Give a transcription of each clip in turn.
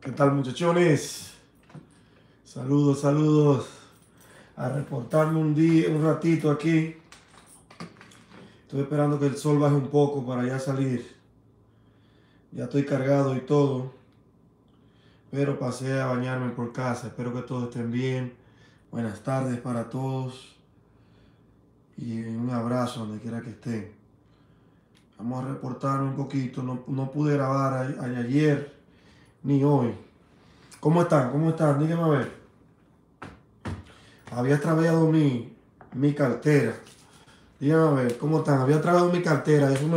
¿Qué tal, muchachones? Saludos, saludos. A reportarme un ratito aquí. Estoy esperando que el sol baje un poco para ya salir. Ya estoy cargado y todo. Pero pasé a bañarme por casa. Espero que todos estén bien. Buenas tardes para todos. Y un abrazo donde quiera que estén. Vamos a reportarme un poquito. No pude grabar ayer ni hoy. ¿Cómo están? ¿Cómo están? Díganme a ver. Había extraviado mi cartera. Díganme a ver, ¿cómo están? Había extraviado mi cartera. Eso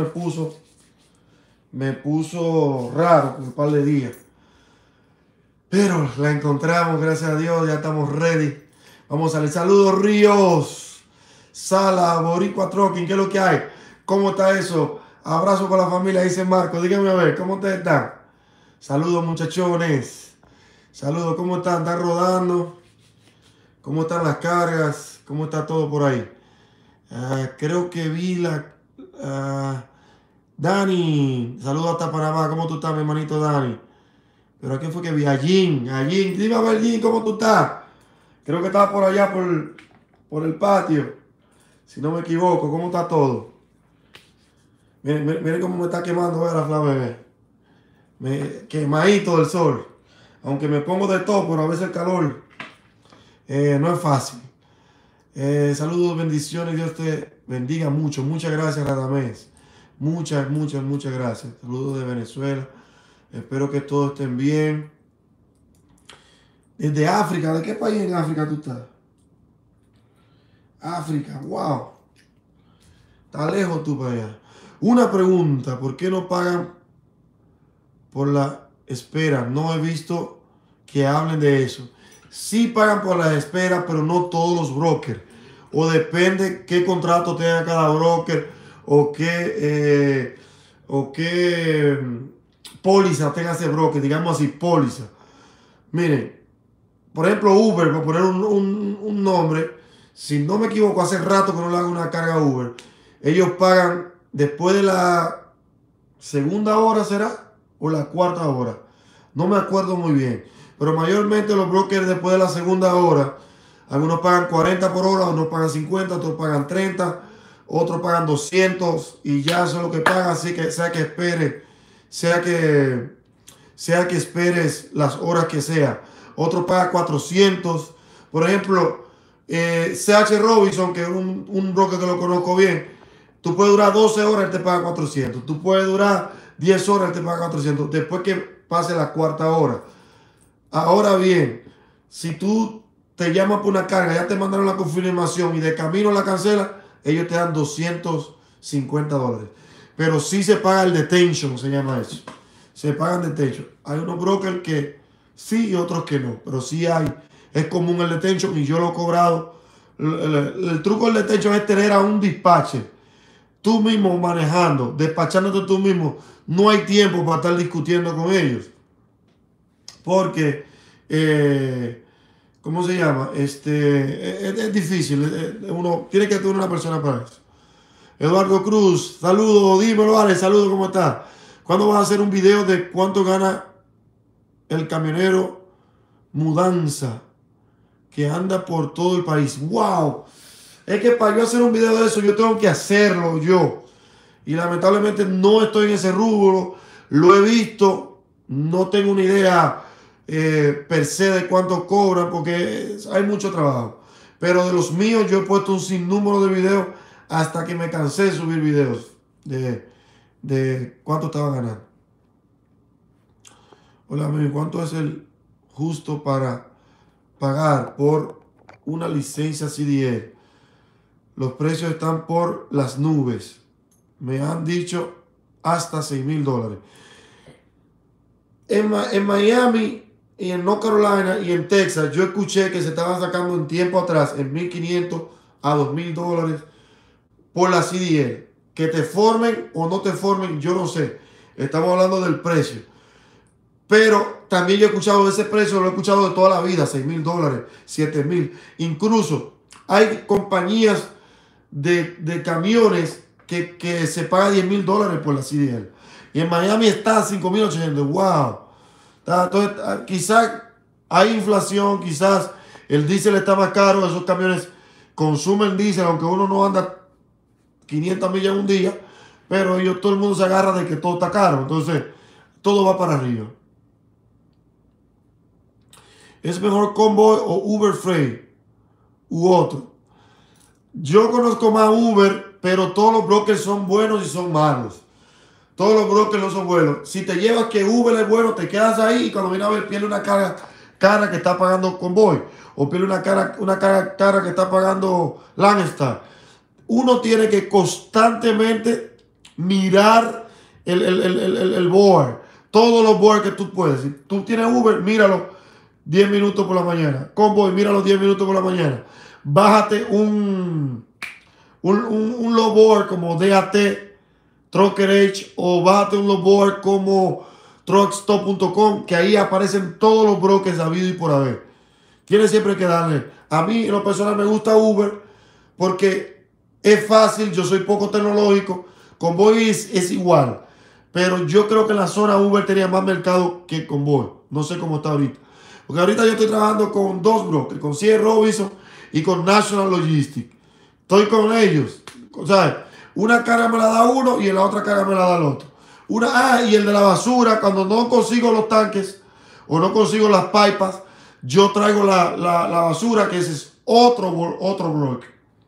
me puso raro por un par de días. Pero la encontramos, gracias a Dios. Ya estamos ready. Vamos a salir. Saludos, Ríos. Sala, Boricua Trucking. ¿Qué es lo que hay? ¿Cómo está eso? Abrazo para la familia, dice Marco. Díganme a ver, ¿cómo ustedes están? Saludos, muchachones. Saludos, ¿cómo están? ¿Están rodando? ¿Cómo están las cargas? ¿Cómo está todo por ahí? Creo que vi Dani, saludos hasta Panamá. ¿Cómo tú estás, mi hermanito Dani? Pero aquí fue que vi a Jin. Dime a ver, Jin, ¿cómo tú estás? Creo que estaba por allá, por el patio. Si no me equivoco, ¿cómo está todo? Miren cómo me está quemando la flama, quemadito del sol. Aunque me pongo de todo, pero a veces el calor no es fácil. Saludos, bendiciones, Dios te bendiga mucho. Muchas gracias, Radamés. Muchas gracias. Saludos de Venezuela. Espero que todos estén bien. Desde África, ¿de qué país en África tú estás? África, wow. Está lejos tú para allá. Una pregunta, ¿por qué no pagan por la espera? No he visto que hablen de eso. Sí pagan por la espera, pero no todos los brokers. O depende qué contrato tenga cada broker o qué póliza tenga ese broker, digamos así, póliza. Miren, por ejemplo, Uber, por poner un nombre, si no me equivoco, hace rato que no le hago una carga a Uber. Ellos pagan después de la segunda hora, ¿será? O la cuarta hora. No me acuerdo muy bien. Pero mayormente los brokers después de la segunda hora, algunos pagan 40 por hora, otros pagan 50, otros pagan 30, otros pagan 200 y ya eso es lo que pagan. Así que sea que esperes las horas que sea. Otro paga 400. Por ejemplo, CH Robinson, que es un broker que lo conozco bien, tú puedes durar 12 horas, él te paga 400. Tú puedes durar 10 horas, él te paga 400. Después que pase la cuarta hora. Ahora bien, si tú te llamas por una carga, ya te mandaron la confirmación y de camino la cancela, ellos te dan $250. Pero sí se paga el detention, se llama eso. Se pagan detention. Hay unos brokers que sí y otros que no, pero sí hay. Es común el detention y yo lo he cobrado. El truco del detention es tener a un dispatcher, tú mismo manejando, despachándote tú mismo. No hay tiempo para estar discutiendo con ellos. Porque, ¿cómo se llama? Es difícil. Uno tiene que tener una persona para eso. Eduardo Cruz, saludos, dímelo, vale, saludos, ¿cómo estás? ¿Cuándo vas a hacer un video de cuánto gana el camionero mudanza que anda por todo el país? ¡Wow! Es que para yo hacer un video de eso, yo tengo que hacerlo yo. Y lamentablemente no estoy en ese rubro. Lo he visto. No tengo una idea per se de cuánto cobran porque hay mucho trabajo. Pero de los míos yo he puesto un sinnúmero de videos hasta que me cansé de subir videos de cuánto estaba ganando. Hola, amigo, ¿cuánto es el justo para pagar por una licencia CDL? Los precios están por las nubes. Me han dicho hasta $6,000. En Miami y en North Carolina y en Texas, yo escuché que se estaban sacando en tiempo atrás en $1,500 a $2,000 por la CDL. Que te formen o no te formen, yo no sé. Estamos hablando del precio. Pero también yo he escuchado ese precio, lo he escuchado de toda la vida, $6,000, $7,000. Incluso hay compañías de camiones que se paga $10,000 por la CDL. Y en Miami está a $5,800. ¡Wow! Entonces, quizás hay inflación, quizás el diésel está más caro, esos camiones consumen diésel, aunque uno no anda 500 millas en un día, pero todo el mundo se agarra de que todo está caro, entonces todo va para arriba. ¿Es mejor Convoy o Uber Freight u otro? Yo conozco más Uber, pero todos los brokers son buenos y son malos. Todos los brokers no son buenos. Si te llevas que Uber es bueno, te quedas ahí y cuando viene a ver pierde una cara que está pagando Convoy o pierde una cara que está pagando Landstar. Uno tiene que constantemente mirar el board, todos los boards que tú puedes. Si tú tienes Uber, míralo 10 minutos por la mañana. Convoy, míralo 10 minutos por la mañana. Bájate un low board como DAT, Trucker Edge, o bájate un low board como truckstop.com, que ahí aparecen todos los brokers habido y por haber. Tienes siempre que darle. A mí en lo personal me gusta Uber porque es fácil, yo soy poco tecnológico. Convoy es igual, pero yo creo que en la zona Uber tenía más mercado que Convoy. No sé cómo está ahorita. Porque ahorita yo estoy trabajando con dos brokers, con C.H. Robinson y con National Logistics. Estoy con ellos. O sea, una carga me la da uno y en la otra carga me la da el otro. Y el de la basura, cuando no consigo los tanques o no consigo las pipas, yo traigo la basura, que ese es otro broker.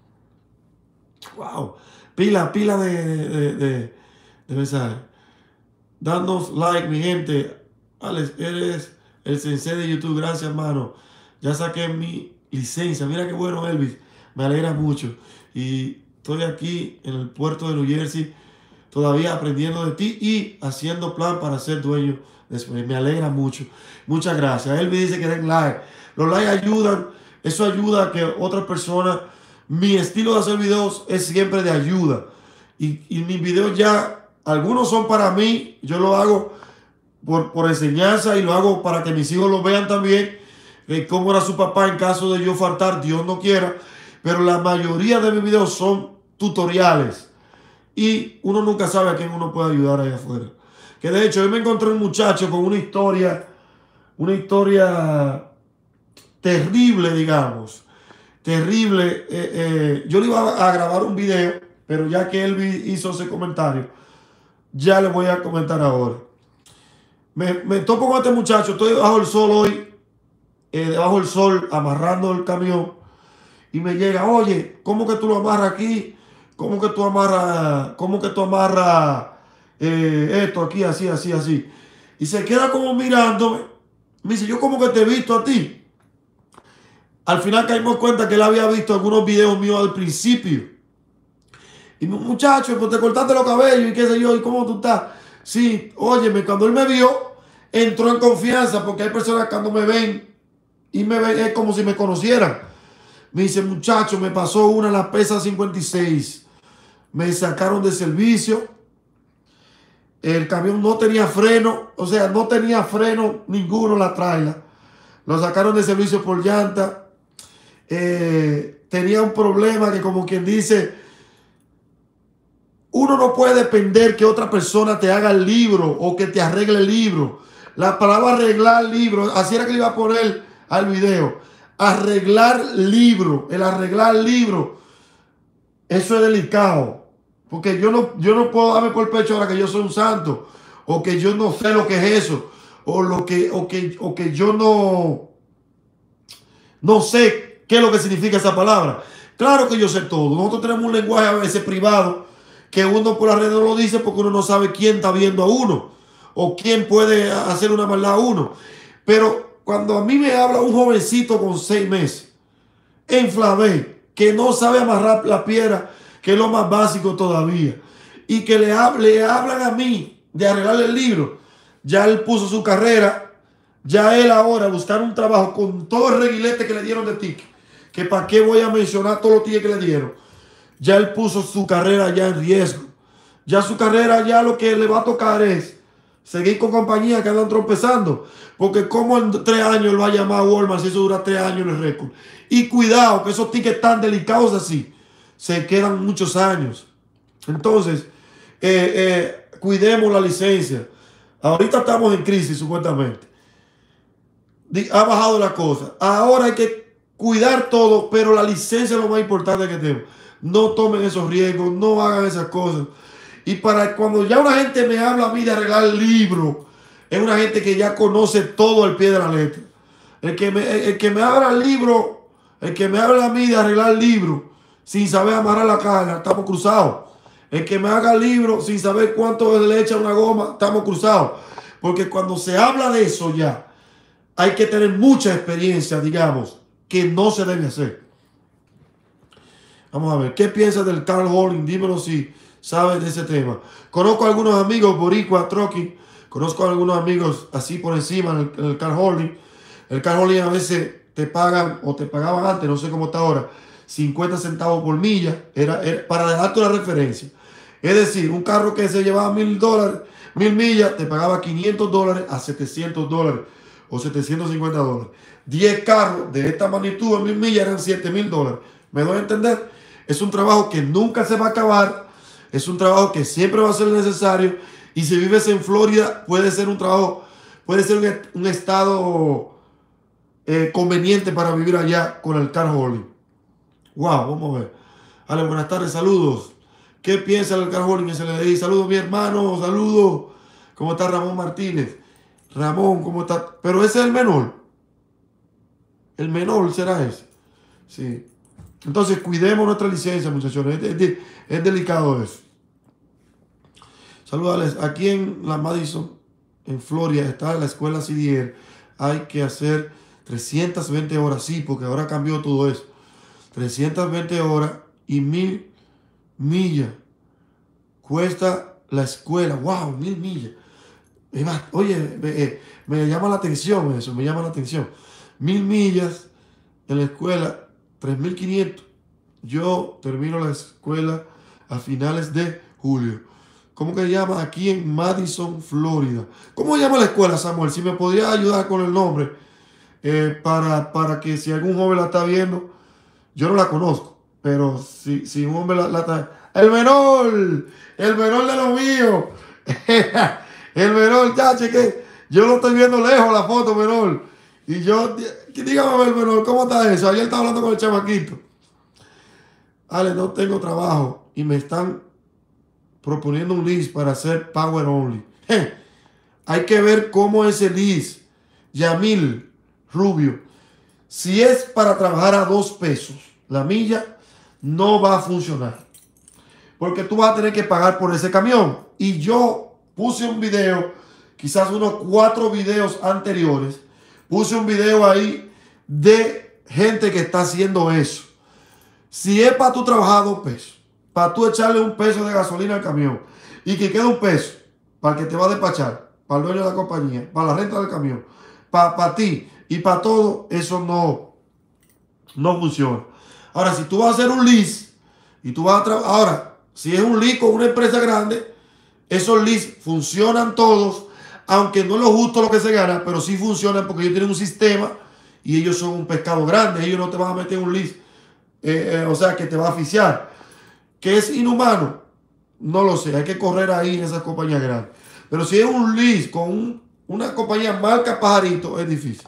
Wow. Pila de mensajes. Danos like, mi gente. Alex, eres el sensei de YouTube. Gracias, hermano. Ya saqué mi licencia. Mira qué bueno, Elvis. Me alegra mucho. Y estoy aquí en el puerto de New Jersey, todavía aprendiendo de ti y haciendo plan para ser dueño después. Me alegra mucho. Muchas gracias. Elvis dice que den like. Los likes ayudan. Eso ayuda a que otras personas... Mi estilo de hacer videos es siempre de ayuda. Y mis videos ya, algunos son para mí. Yo lo hago por enseñanza y lo hago para que mis hijos lo vean también. Cómo era su papá en caso de yo faltar, Dios no quiera. Pero la mayoría de mis videos son tutoriales. Y uno nunca sabe a quién uno puede ayudar allá afuera. Que de hecho, hoy me encontré un muchacho con una historia terrible, digamos. Terrible. Yo le iba a grabar un video, pero ya que él hizo ese comentario, ya le voy a comentar ahora. Me topo con este muchacho, estoy debajo del sol hoy, debajo del sol, amarrando el camión, y me llega, oye, ¿cómo que tú lo amarras aquí? ¿Cómo que tú amarras esto aquí, así, así, así? Y se queda como mirándome, me dice, yo como que te he visto a ti. Al final caímos cuenta que él había visto algunos videos míos al principio. Y muchacho, pues te cortaste los cabellos y qué sé yo, ¿y cómo tú estás? Sí, óyeme, cuando él me vio, entró en confianza, porque hay personas que cuando me ven y me ven es como si me conocieran. Me dice, muchacho, me pasó una en la pesa 56. Me sacaron de servicio. El camión no tenía freno, o sea, no tenía freno ninguno la traila. Lo sacaron de servicio por llanta. Tenía un problema que, como quien dice, uno no puede depender que otra persona te haga el libro o que te arregle el libro. La palabra arreglar libro, así era que le iba a poner al video. Arreglar libro, el arreglar libro, eso es delicado. Porque yo no puedo darme por el pecho ahora que yo soy un santo, o que yo no sé lo que es eso, o que yo no sé qué es lo que significa esa palabra. Claro que yo sé todo. Nosotros tenemos un lenguaje a veces privado que uno por las redes no lo dice porque uno no sabe quién está viendo a uno o quién puede hacer una maldad a uno. Pero cuando a mí me habla un jovencito con 6 meses en Flavé, que no sabe amarrar la piedra, que es lo más básico todavía, y que le hablan a mí de arreglarle el libro, ya él puso su carrera, ya él ahora buscar un trabajo con todo el reguilete que le dieron de ticket, que para qué voy a mencionar todos los tickets que le dieron. Ya él puso su carrera ya en riesgo. Ya su carrera, ya lo que le va a tocar es seguir con compañías que andan tropezando. Porque como en 3 años él va a llamar a Walmart si eso dura 3 años en el récord. Y cuidado, que esos tickets tan delicados así se quedan muchos años. Entonces, cuidemos la licencia. Ahorita estamos en crisis, supuestamente. ha bajado la cosa. Ahora hay que cuidar todo, pero la licencia es lo más importante que tenemos. No tomen esos riesgos, no hagan esas cosas. Y para cuando ya una gente me habla a mí de arreglar el libro, es una gente que ya conoce todo al pie de la letra. El que me habla el libro, el que me habla a mí de arreglar el libro sin saber amarrar la caja, estamos cruzados. El que me haga el libro sin saber cuánto le echa una goma, estamos cruzados. Porque cuando se habla de eso ya, hay que tener mucha experiencia, digamos, que no se debe hacer. Vamos a ver, ¿qué piensas del car hauling? Dímelo si sabes de ese tema. Conozco a algunos amigos boricua, trucking. Conozco a algunos amigos así por encima en el car hauling. El car hauling a veces te pagan, o te pagaban antes, no sé cómo está ahora, 50 centavos por milla. Era para dejarte una referencia. Es decir, un carro que se llevaba $1000, 1000 millas, te pagaba $500 a $700 o $750. 10 carros de esta magnitud en 1000 millas eran $7000. ¿Me doy a entender? Es un trabajo que nunca se va a acabar. Es un trabajo que siempre va a ser necesario. Y si vives en Florida, puede ser un trabajo, puede ser un estado conveniente para vivir allá con el car hauling. Wow, vamos a ver. Ale, buenas tardes, saludos. ¿Qué piensa del car hauling en CLDI? Saludos, mi hermano, saludos. ¿Cómo está Ramón Martínez? Ramón, ¿cómo está? Pero ese es el menor. El menor será ese. Sí. Entonces, cuidemos nuestra licencia, muchachos. Es delicado eso. Saludos. Aquí en la Madison, en Florida, está la escuela CDL. Hay que hacer 320 horas. Sí, porque ahora cambió todo eso. 320 horas y 1000 millas. Cuesta la escuela. ¡Wow! 1000 millas. Oye, me llama la atención eso. Me llama la atención. 1000 millas en la escuela. 3500. Yo termino la escuela a finales de julio. ¿Cómo que se llama? Aquí en Madison, Florida. ¿Cómo se llama la escuela, Samuel? Si me podría ayudar con el nombre. Para que si algún joven la está viendo. Yo no la conozco. Pero si un hombre la está... ¡El menor! ¡El menor de lo mío! El menor, ya, cheque. Yo lo estoy viendo lejos la foto, menor. Y yo... Dígame, el menor, ¿cómo está eso? Ayer estaba hablando con el chamaquito. Ale, no tengo trabajo y me están proponiendo un lease para hacer power only. Hay que ver cómo es el lease. Yamil Rubio. Si es para trabajar a 2 pesos la milla, no va a funcionar. Porque tú vas a tener que pagar por ese camión. Y yo puse un video, quizás unos 4 videos anteriores. Puse un video ahí de gente que está haciendo eso. Si es para tú trabajar 2 pesos, para tú echarle 1 peso de gasolina al camión y que quede 1 peso para el que te va a despachar, para el dueño de la compañía, para la renta del camión, para ti y para todo, eso no funciona. Ahora, si tú vas a hacer un lease y tú vas a trabajar, ahora, si es un lease con una empresa grande, esos leases funcionan todos, aunque no es lo justo lo que se gana, pero sí funcionan porque ellos tienen un sistema y ellos son un pescado grande. Ellos no te van a meter en un lease, o sea, que te va a asfixiar. ¿Que es inhumano? No lo sé. Hay que correr ahí en esas compañías grandes. Pero si es un lease con una compañía marca Pajarito, es difícil.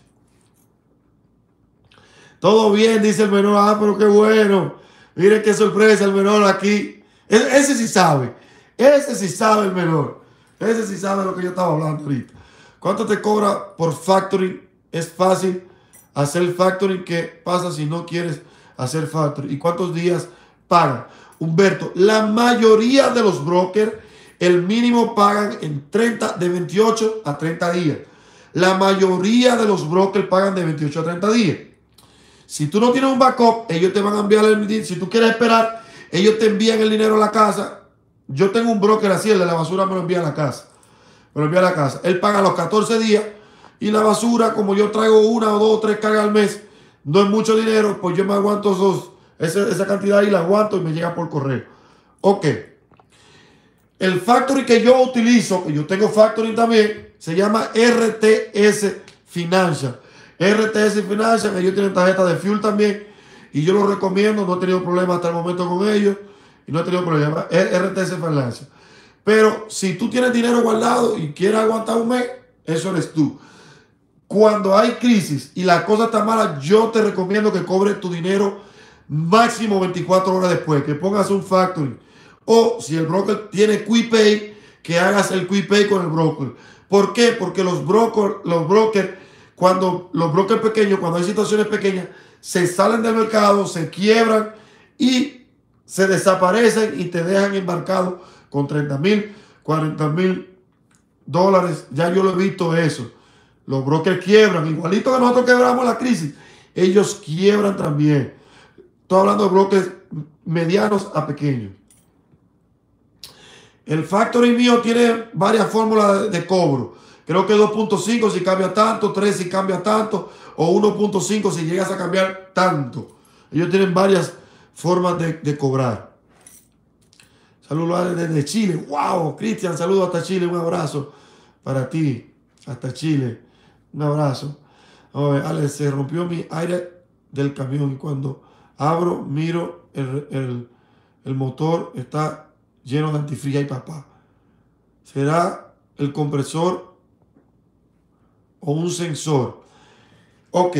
Todo bien, dice el menor. Ah, pero qué bueno. Miren qué sorpresa el menor aquí. Ese sí sabe. Ese sí sabe el menor. Ese sí sabe lo que yo estaba hablando ahorita. ¿Cuánto te cobra por factoring? Es fácil hacer factoring. ¿Qué pasa si no quieres hacer factoring? ¿Y cuántos días pagan? Humberto, la mayoría de los brokers, el mínimo pagan de 28 a 30 días. La mayoría de los brokers pagan de 28 a 30 días. Si tú no tienes un backup, ellos te van a enviar el dinero. Si tú quieres esperar, ellos te envían el dinero a la casa. Yo tengo un broker así, el de la basura me lo envía a la casa. Me lo envía a la casa. Él paga los 14 días y la basura, como yo traigo 1 o 2 o 3 cargas al mes, no es mucho dinero, pues yo me aguanto esa cantidad y la aguanto y me llega por correo. Ok. El factoring que yo utilizo, que yo tengo factoring también, se llama RTS Financial. RTS Financial, ellos tienen tarjeta de fuel también y yo lo recomiendo, no he tenido problemas hasta el momento con ellos y no he tenido problemas. RTS Financial. Pero si tú tienes dinero guardado y quieres aguantar un mes, eso eres tú. cuando hay crisis y la cosa está mala, yo te recomiendo que cobres tu dinero máximo 24 horas después, que pongas un factoring. O si el broker tiene Quick Pay, que hagas el Quick Pay con el broker. ¿Por qué? Porque los brokers, cuando los brokers pequeños, cuando hay situaciones pequeñas, se salen del mercado, se quiebran y se desaparecen y te dejan embarcado con 30,000, 40,000 dólares. Ya yo lo he visto eso. Los brokers quiebran, igualito que nosotros quebramos la crisis. Ellos quiebran también. Estoy hablando de brokers medianos a pequeños. El factoring mío tiene varias fórmulas de cobro. Creo que 2.5 si cambia tanto, 3 si cambia tanto, o 1.5 si llegas a cambiar tanto. Ellos tienen varias formas de cobrar. Saludos desde Chile. ¡Wow! Cristian, saludos hasta Chile. Un abrazo para ti. Hasta Chile. Un abrazo. Vamos a ver, Alex, se rompió mi aire del camión y cuando abro, miro el motor está lleno de antifreeze. Ay, papá. ¿Será el compresor o un sensor? Ok.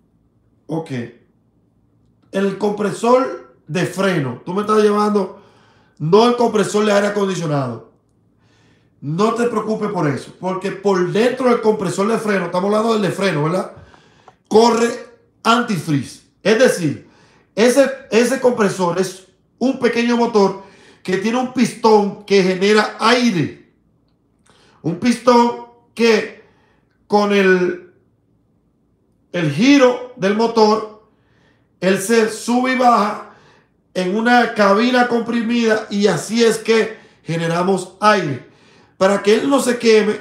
El compresor de freno. Tú me estás llevando, no el compresor de aire acondicionado. No te preocupes por eso. Porque por dentro del compresor de freno, estamos hablando del de freno, ¿verdad? Corre antifreeze. Es decir, ese compresor es un pequeño motor que tiene un pistón que genera aire. Un pistón que con el giro del motor, él se sube y baja en una cabina comprimida y así es que generamos aire. Para que él no se queme,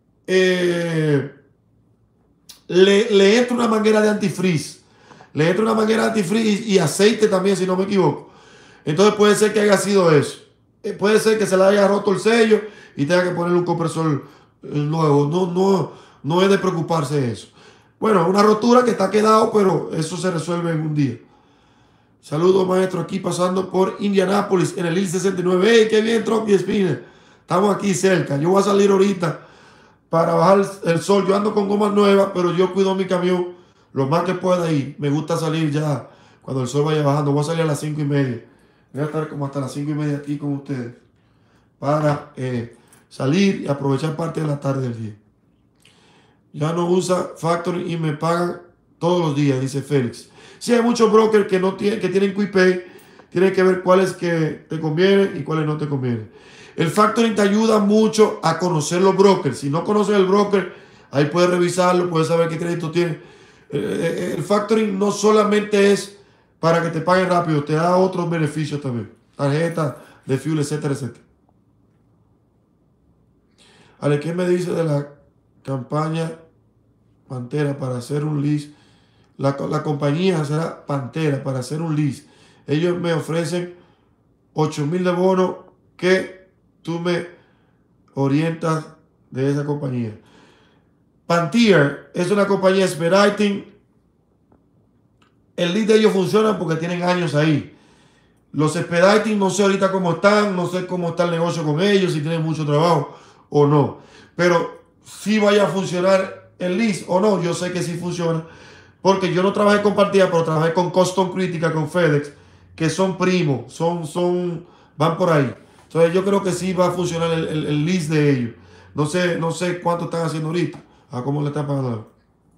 le entra una manguera de antifreeze. Le entra una manguera de antifreeze y aceite también, si no me equivoco. Entonces puede ser que haya sido eso. Puede ser que se le haya roto el sello y tenga que poner un compresor nuevo. No es de preocuparse de eso. Bueno, una rotura que está quedado, pero eso se resuelve en un día. Saludos, maestro, aquí pasando por Indianápolis en el I-69. ¡Hey, qué bien, Truck y Spinner! Estamos aquí cerca. Yo voy a salir ahorita para bajar el sol. Yo ando con gomas nuevas, pero yo cuido mi camión lo más que pueda ir. Me gusta salir ya cuando el sol vaya bajando. Voy a salir a las 5:30. Voy a estar como hasta las 5:30 aquí con ustedes para salir y aprovechar parte de la tarde del día. Ya no usa factoring y me pagan todos los días, dice Félix. Sí, hay muchos brokers que tienen Quick Pay. Tienen que ver cuáles que te convienen y cuáles no te convienen. El factoring te ayuda mucho a conocer los brokers. Si no conoces el broker, ahí puedes revisarlo, puedes saber qué crédito tiene. El factoring no solamente es para que te paguen rápido, te da otros beneficios también. Tarjeta de fuel, etcétera, etcétera. Ale, ¿qué me dice de la campaña Pantera para hacer un lease? La compañía será Pantera para hacer un lease. Ellos me ofrecen 8,000 de bono. Que tú me orientas de esa compañía. Panther es una compañía expediting. El lead de ellos funciona porque tienen años ahí. Los expediting no sé ahorita cómo están, no sé cómo está el negocio con ellos, si tienen mucho trabajo o no. Pero si vaya a funcionar el lease o no, yo sé que sí funciona. Porque yo no trabajé con Panther, pero trabajé con Custom Critical, con FedEx, que son primos, van por ahí. Entonces yo creo que sí va a funcionar el lease de ellos. No sé cuánto están haciendo ahorita. A cómo le están pagando.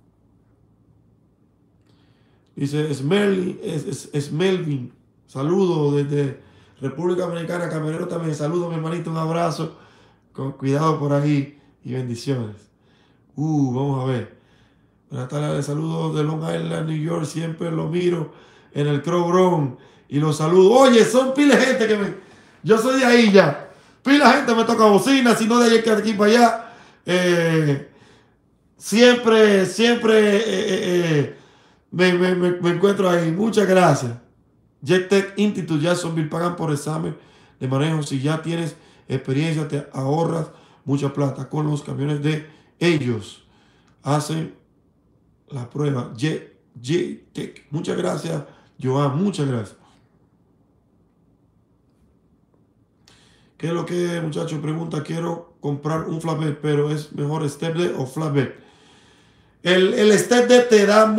Dice Melvin. Saludos desde República Dominicana. Camionero también. Saludos, mi hermanito. Un abrazo. Con cuidado por ahí. Y bendiciones. Vamos a ver. Buenas tardes. Saludos de Long Island, New York. Siempre lo miro en el Crow Ground. Y los saludo. Oye, son pila de gente que yo soy de ahí ya. Pila gente me toca bocina, si no de allá que de aquí para allá. Siempre me encuentro ahí. Muchas gracias. JetTech Institute Jacksonville pagan por examen de manejo. Si ya tienes experiencia, te ahorras mucha plata. Con los camiones de ellos hacen la prueba. JetTech. Muchas gracias, Joan. Muchas gracias. ¿Qué es lo que, muchacho? Pregunta, quiero comprar un flatbed, pero es mejor stepbed o flatbed. El Step Deck te da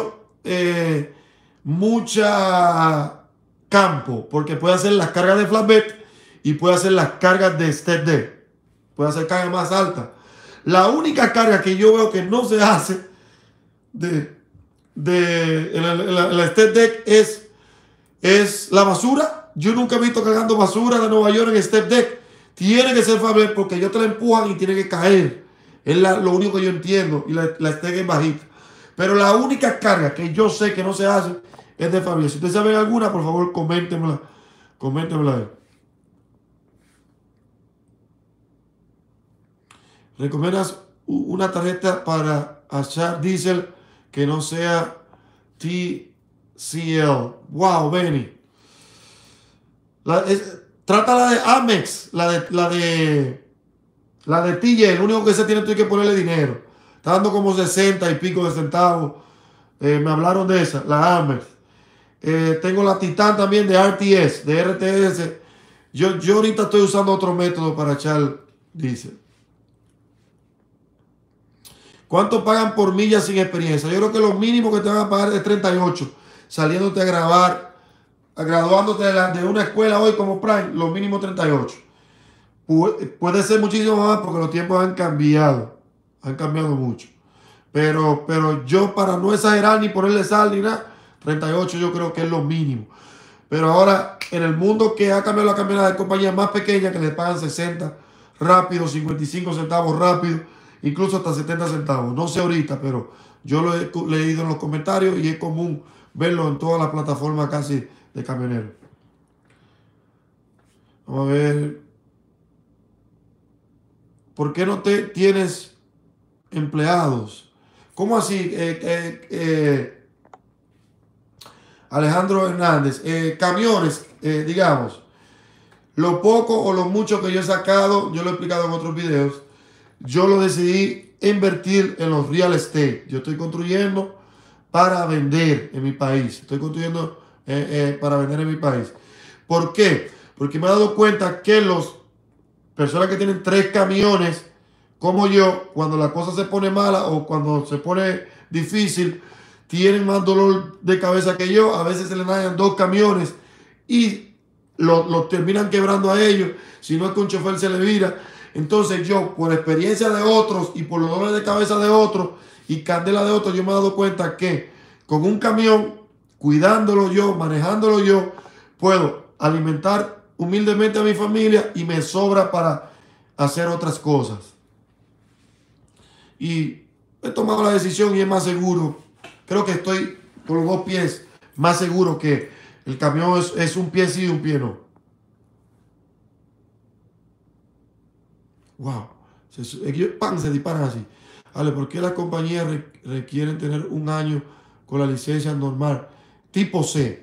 mucha campo, porque puede hacer las cargas de flatbed y puede hacer las cargas de Step Deck. Puede hacer cargas más altas. La única carga que yo veo que no se hace el Step Deck es la basura. Yo nunca he visto cargando basura de Nueva York en Step Deck. Tiene que ser flatbed porque ellos te la empujan y tiene que caer. Es lo único que yo entiendo. Y la Step Deck es bajita. Pero la única carga que yo sé que no se hace es de familia. Si ustedes saben alguna, por favor, coméntenmela. Coméntenmela. ¿Recomiendas una tarjeta para achar diesel que no sea TCL? Wow, Benny. Trata la de Amex, la de TJ. Lo único que se tiene que ponerle dinero. Está dando como 60 y pico de centavos. Me hablaron de esa, la Amex. Tengo la Titan también de RTS, de RTS. Yo ahorita estoy usando otro método para echar diésel. ¿Cuánto pagan por millas sin experiencia? Yo creo que lo mínimo que te van a pagar es 38. Saliéndote a grabar, graduándote de una escuela hoy como Prime, lo mínimo 38. Puede ser muchísimo más porque los tiempos han cambiado. Han cambiado mucho. Pero yo, para no exagerar ni ponerle sal ni nada, 38 yo creo que es lo mínimo. Pero ahora, en el mundo que ha cambiado la camioneta de compañías más pequeñas que le pagan 60 rápido, 55 centavos rápido, incluso hasta 70 centavos. No sé ahorita, pero yo lo he leído en los comentarios y es común verlo en todas las plataformas casi de camioneros. Vamos a ver. ¿Por qué no tienes empleados? ¿Cómo así? Alejandro Hernández. Camiones, digamos. Lo poco o lo mucho que yo he sacado, yo lo he explicado en otros videos. Yo lo decidí invertir en los real estate. Yo estoy construyendo para vender en mi país. Estoy construyendo para vender en mi país. ¿Por qué? Porque me he dado cuenta que las personas que tienen 3 camiones, como yo, cuando la cosa se pone mala o cuando se pone difícil, tienen más dolor de cabeza que yo. A veces se les dañan 2 camiones y los terminan quebrando a ellos. Si no es que un chofer se le vira. Entonces yo, por experiencia de otros y por los dolores de cabeza de otros y candela de otros, yo me he dado cuenta que con un camión, cuidándolo yo, manejándolo yo, puedo alimentar humildemente a mi familia y me sobra para hacer otras cosas. Y he tomado la decisión y es más seguro. Creo que estoy con los 2 pies más seguro que el camión es un pie sí y un pie no. Wow, se disparan así. Vale, ¿por qué las compañías requieren tener un año con la licencia normal? Tipo C.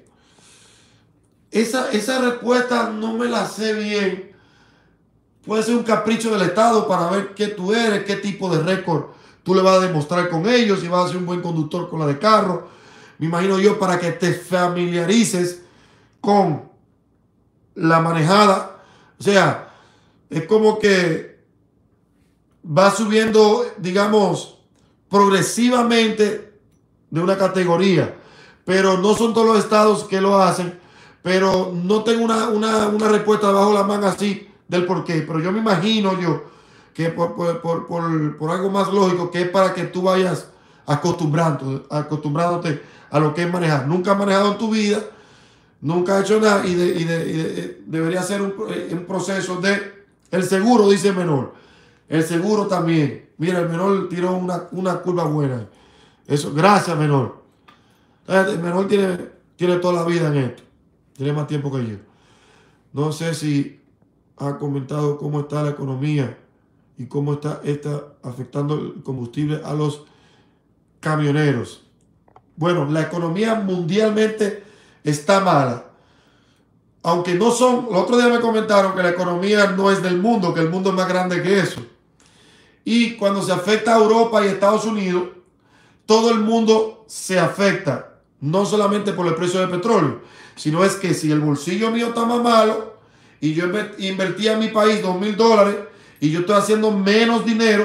Esa respuesta no me la sé bien. Puede ser un capricho del Estado para ver qué tú eres, qué tipo de récord tú le vas a demostrar con ellos, si vas a ser un buen conductor con la de carro. Me imagino yo para que te familiarices con la manejada. O sea, es como que va subiendo, digamos, progresivamente de una categoría. Pero no son todos los estados que lo hacen. Pero no tengo una respuesta debajo de la manga así del por qué. Pero yo me imagino que por algo más lógico, que es para que tú vayas acostumbrándote a lo que es manejar. Nunca has manejado en tu vida, nunca has hecho nada y debería ser un proceso de... El seguro dice menor. El seguro también. Mira, el menor tiró una curva buena. Eso, gracias, menor. El menor tiene toda la vida en esto. Tiene más tiempo que yo. No sé si ha comentado cómo está la economía y cómo está afectando el combustible a los camioneros. Bueno, la economía mundialmente está mala. Aunque no son... El otro día me comentaron que la economía no es del mundo, que el mundo es más grande que eso. Y cuando se afecta a Europa y Estados Unidos, todo el mundo se afecta. No solamente por el precio del petróleo, sino es que si el bolsillo mío está más malo y yo invertí en mi país $2,000 y yo estoy haciendo menos dinero,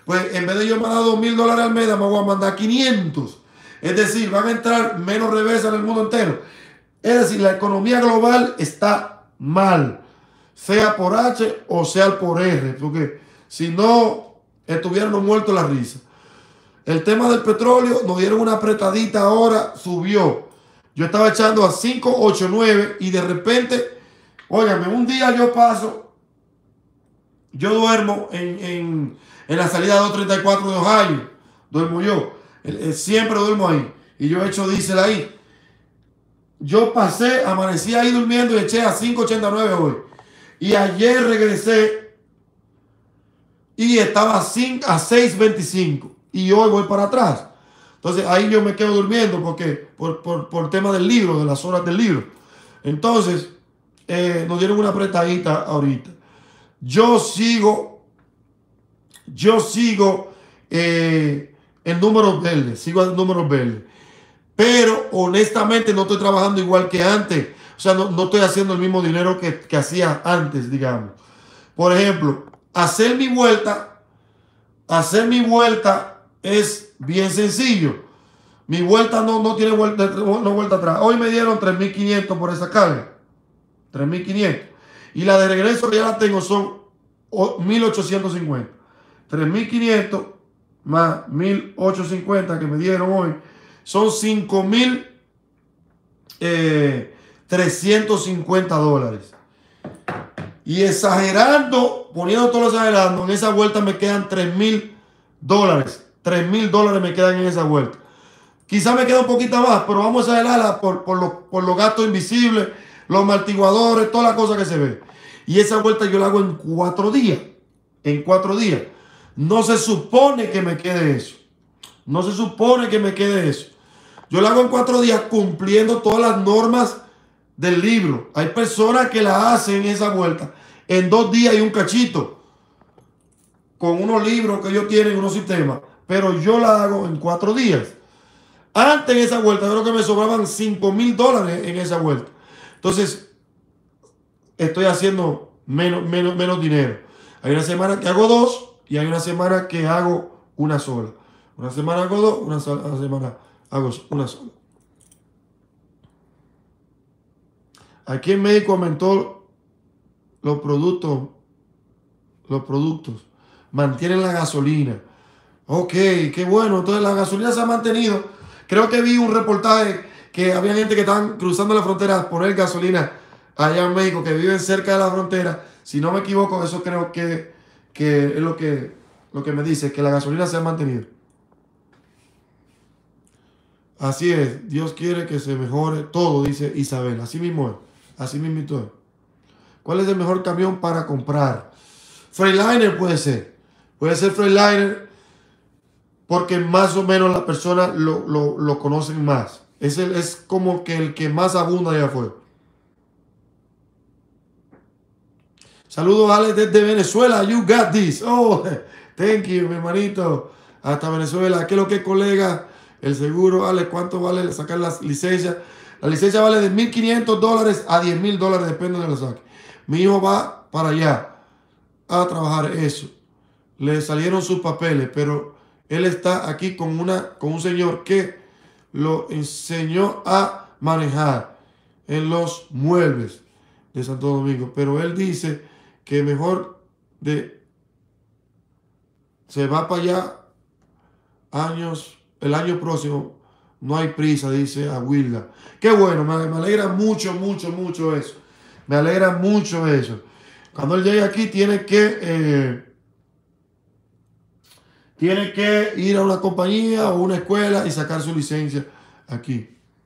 pues en vez de yo mandar $2,000 al mes, me voy a mandar 500. Es decir, van a entrar menos reversas en el mundo entero. Es decir, la economía global está mal, sea por H o sea por R, porque si no, estuviéramos muertos la risa. El tema del petróleo, nos dieron una apretadita ahora, subió. Yo estaba echando a 5.89 y de repente, óigame, un día yo paso, yo duermo en la salida 234 de Ohio, duermo yo, siempre duermo ahí, y yo echo diésel ahí. Yo pasé, amanecí ahí durmiendo y eché a 5.89 hoy. Y ayer regresé y estaba a 6.25. Y hoy voy para atrás. Entonces ahí yo me quedo durmiendo porque por tema del libro, de las horas del libro. Entonces nos dieron una apretadita ahorita. Yo sigo en números verdes. Sigo en números verdes. Pero honestamente no estoy trabajando igual que antes. O sea, no estoy haciendo el mismo dinero que hacía antes, digamos. Por ejemplo, hacer mi vuelta es bien sencillo. Mi vuelta no tiene vuelta, no vuelta atrás. Hoy me dieron 3.500 por esa carga. 3.500. Y la de regreso que ya la tengo son 1.850. 3.500 más 1.850 que me dieron hoy. Son $5.350. Y exagerando, poniendo todo lo exagerando, en esa vuelta me quedan $3.000. $3.000 me quedan en esa vuelta. Quizá me queda un poquito más, pero vamos a exagerarla por los gastos invisibles, los amortiguadores, toda la cosa que se ve. Y esa vuelta yo la hago en 4 días. En 4 días. No se supone que me quede eso. No se supone que me quede eso. Yo la hago en 4 días cumpliendo todas las normas del libro. Hay personas que la hacen esa vuelta en 2 días y un cachito. Con unos libros que ellos tienen, unos sistemas. Pero yo la hago en 4 días. Antes en esa vuelta, yo creo que me sobraban $5.000 en esa vuelta. Entonces, estoy haciendo menos dinero. Hay una semana que hago 2 y hay una semana que hago una sola. Una semana hago 2, una semana hago una sola. Aquí en México aumentó los productos. Mantienen la gasolina. Ok, qué bueno. Entonces la gasolina se ha mantenido. Creo que vi un reportaje que había gente que estaban cruzando la frontera a poner gasolina allá en México, que viven cerca de la frontera. Si no me equivoco, eso creo que es lo que me dice, que la gasolina se ha mantenido. Así es, Dios quiere que se mejore todo, dice Isabel. Así mismo es, así mismo es. ¿Cuál es el mejor camión para comprar? Freightliner puede ser Freightliner porque más o menos las personas lo conocen más. Es como que el que más abunda allá afuera. Saludos, Alex, desde Venezuela. You got this. Oh, thank you, mi hermanito. Hasta Venezuela. ¿Qué es lo que es, colega? El seguro, Alex, ¿cuánto vale sacar la licencia? La licencia vale de $1.500 a $10.000, depende de lo que saque. Mi hijo va para allá a trabajar eso. Le salieron sus papeles, pero él está aquí con un señor que lo enseñó a manejar en los muebles de Santo Domingo. Pero él dice que mejor se va para allá el año próximo. No hay prisa, dice Aguilda. Qué bueno, me alegra mucho eso. Me alegra mucho eso. Cuando él llegue aquí tiene que ir a una compañía o una escuela y sacar su licencia aquí.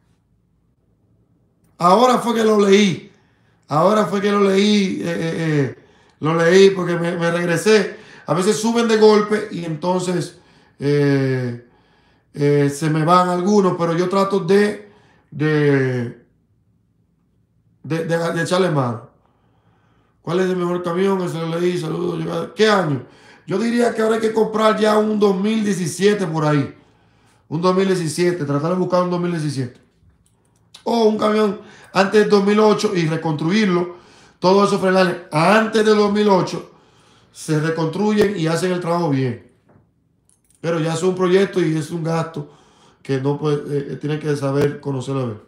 Ahora fue que lo leí. Lo leí porque me regresé. A veces suben de golpe y entonces se me van algunos, pero yo trato de echarle mano. ¿Cuál es el mejor camión? Ese lo leí, saludos. ¿Qué año? Yo diría que ahora hay que comprar ya un 2017 por ahí. Un 2017, tratar de buscar un 2017. O un camión antes del 2008 y reconstruirlo. Todos esos frenajes antes del 2008 se reconstruyen y hacen el trabajo bien. Pero ya es un proyecto y es un gasto que no puede, tiene que saber conocerlo a ver.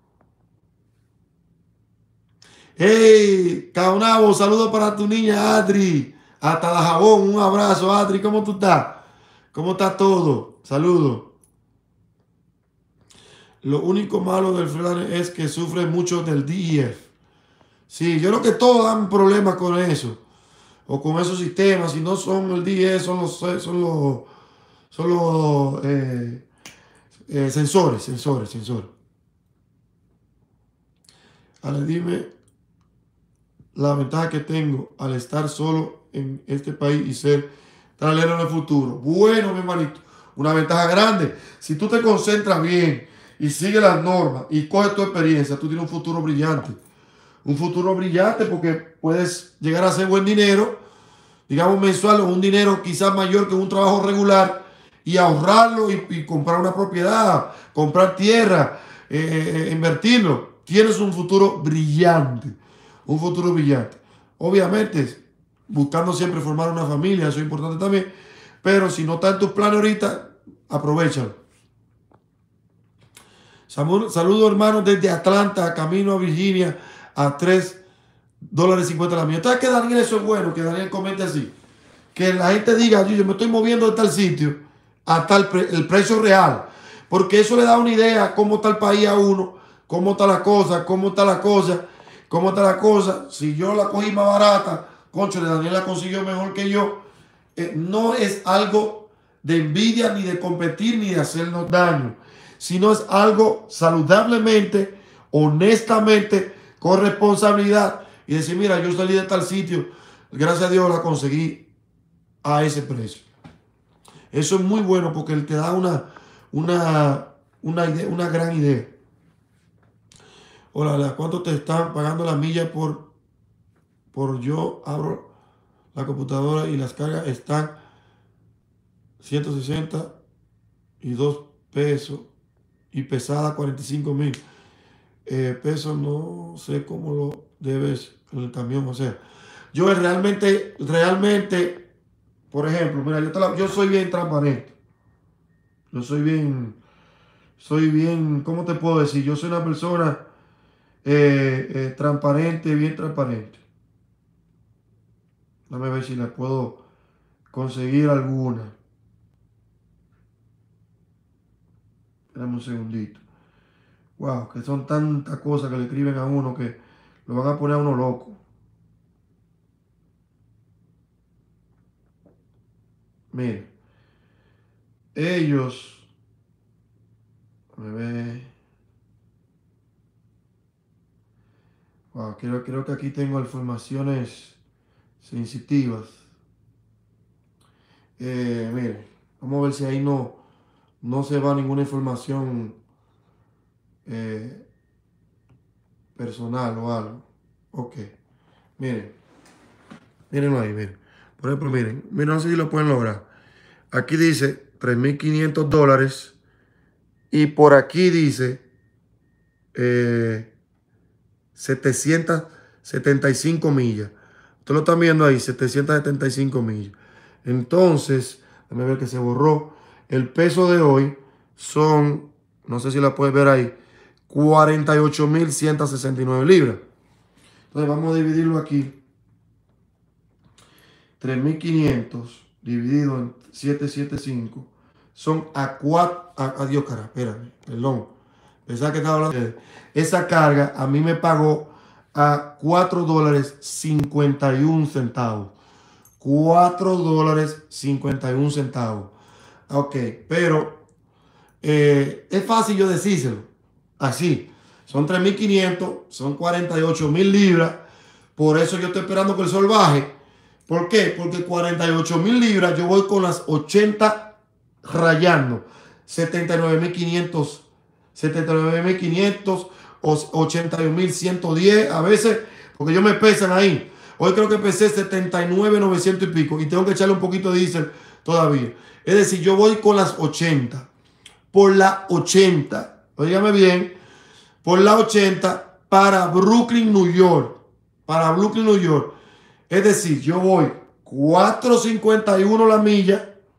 Hey, Caonabo, saludos para tu niña Adri. Hasta la Jabón, un abrazo, Adri. ¿Cómo tú estás? ¿Cómo está todo? Saludos. Lo único malo del freelance es que sufre mucho del DEF. Sí, yo creo que todos dan problemas con eso. O con esos sistemas. Si no son el DEF, son los sensores. Ahora dime la ventaja que tengo al estar solo en este país y ser tralero en el futuro. Bueno, mi hermanito, una ventaja grande. Si tú te concentras bien y sigues las normas y coges tu experiencia, tú tienes un futuro brillante. Un futuro brillante porque puedes llegar a hacer buen dinero, digamos mensual, o un dinero quizás mayor que un trabajo regular, y ahorrarlo y comprar una propiedad, comprar tierra, invertirlo. Tienes un futuro brillante. Un futuro brillante. Obviamente, buscando siempre formar una familia, eso es importante también. Pero si no está en tus planes ahorita, aprovechalo. Saludos, hermanos, desde Atlanta, camino a Virginia, a $3.50 la milla. ¿Sabes que Daniel eso es bueno? Que Daniel comente así. Que la gente diga, yo me estoy moviendo de tal sitio a el precio real. Porque eso le da una idea cómo está el país a uno, cómo está la cosa, cómo está la cosa. Si yo la cogí más barata, concho, Daniel la consiguió mejor que yo. No es algo de envidia, ni de competir, ni de hacernos daño, sino es algo saludablemente, honestamente, con responsabilidad, y decir, mira, yo salí de tal sitio, gracias a Dios la conseguí a ese precio. Eso es muy bueno porque él te da una gran idea. Hola, ¿cuánto te están pagando las millas por yo abro la computadora y las cargas están 162 pesos y pesada 45,000 pesos? No sé cómo lo debes en el camión. O sea, yo realmente, por ejemplo, mira, yo soy bien transparente. Yo soy bien, ¿cómo te puedo decir? Yo soy una persona transparente, bien transparente. Dame ver si la puedo conseguir alguna. Dame un segundito. Wow, que son tantas cosas que le escriben a uno que lo van a poner a uno loco. Mire, ellos, me ve. Wow, creo que aquí tengo informaciones sensitivas. Mire, vamos a ver si ahí no se va ninguna información personal o algo. Ok, miren, mírenlo ahí, miren. Por ejemplo, miren, no sé si lo pueden lograr. Aquí dice $3,500 y por aquí dice 775 millas. Ustedes lo están viendo ahí, 775 millas. Entonces, déjame ver que se borró. El peso de hoy son, no sé si la puedes ver ahí, 48,169 libras. Entonces vamos a dividirlo aquí. 3,500 dividido en 775 son a 4. Adiós, cara, espérame, perdón. Pensaba que estaba hablando de esa carga. A mí me pagó a $4.51. $4.51. Ok, pero es fácil yo decírselo. Así. Son 3,500, son 48,000 libras. Por eso yo estoy esperando que el sol baje. ¿Por qué? Porque 48,000 libras yo voy con las 80 rayando. 79,500, 81,110 a veces, porque ellos me pesan ahí. Hoy creo que pesé 79,900 y pico y tengo que echarle un poquito de diésel todavía. Es decir, yo voy con las 80. Por la 80, óigame bien, por la 80 para Brooklyn, New York. Para Brooklyn, New York. Es decir, yo voy 4.51 la milla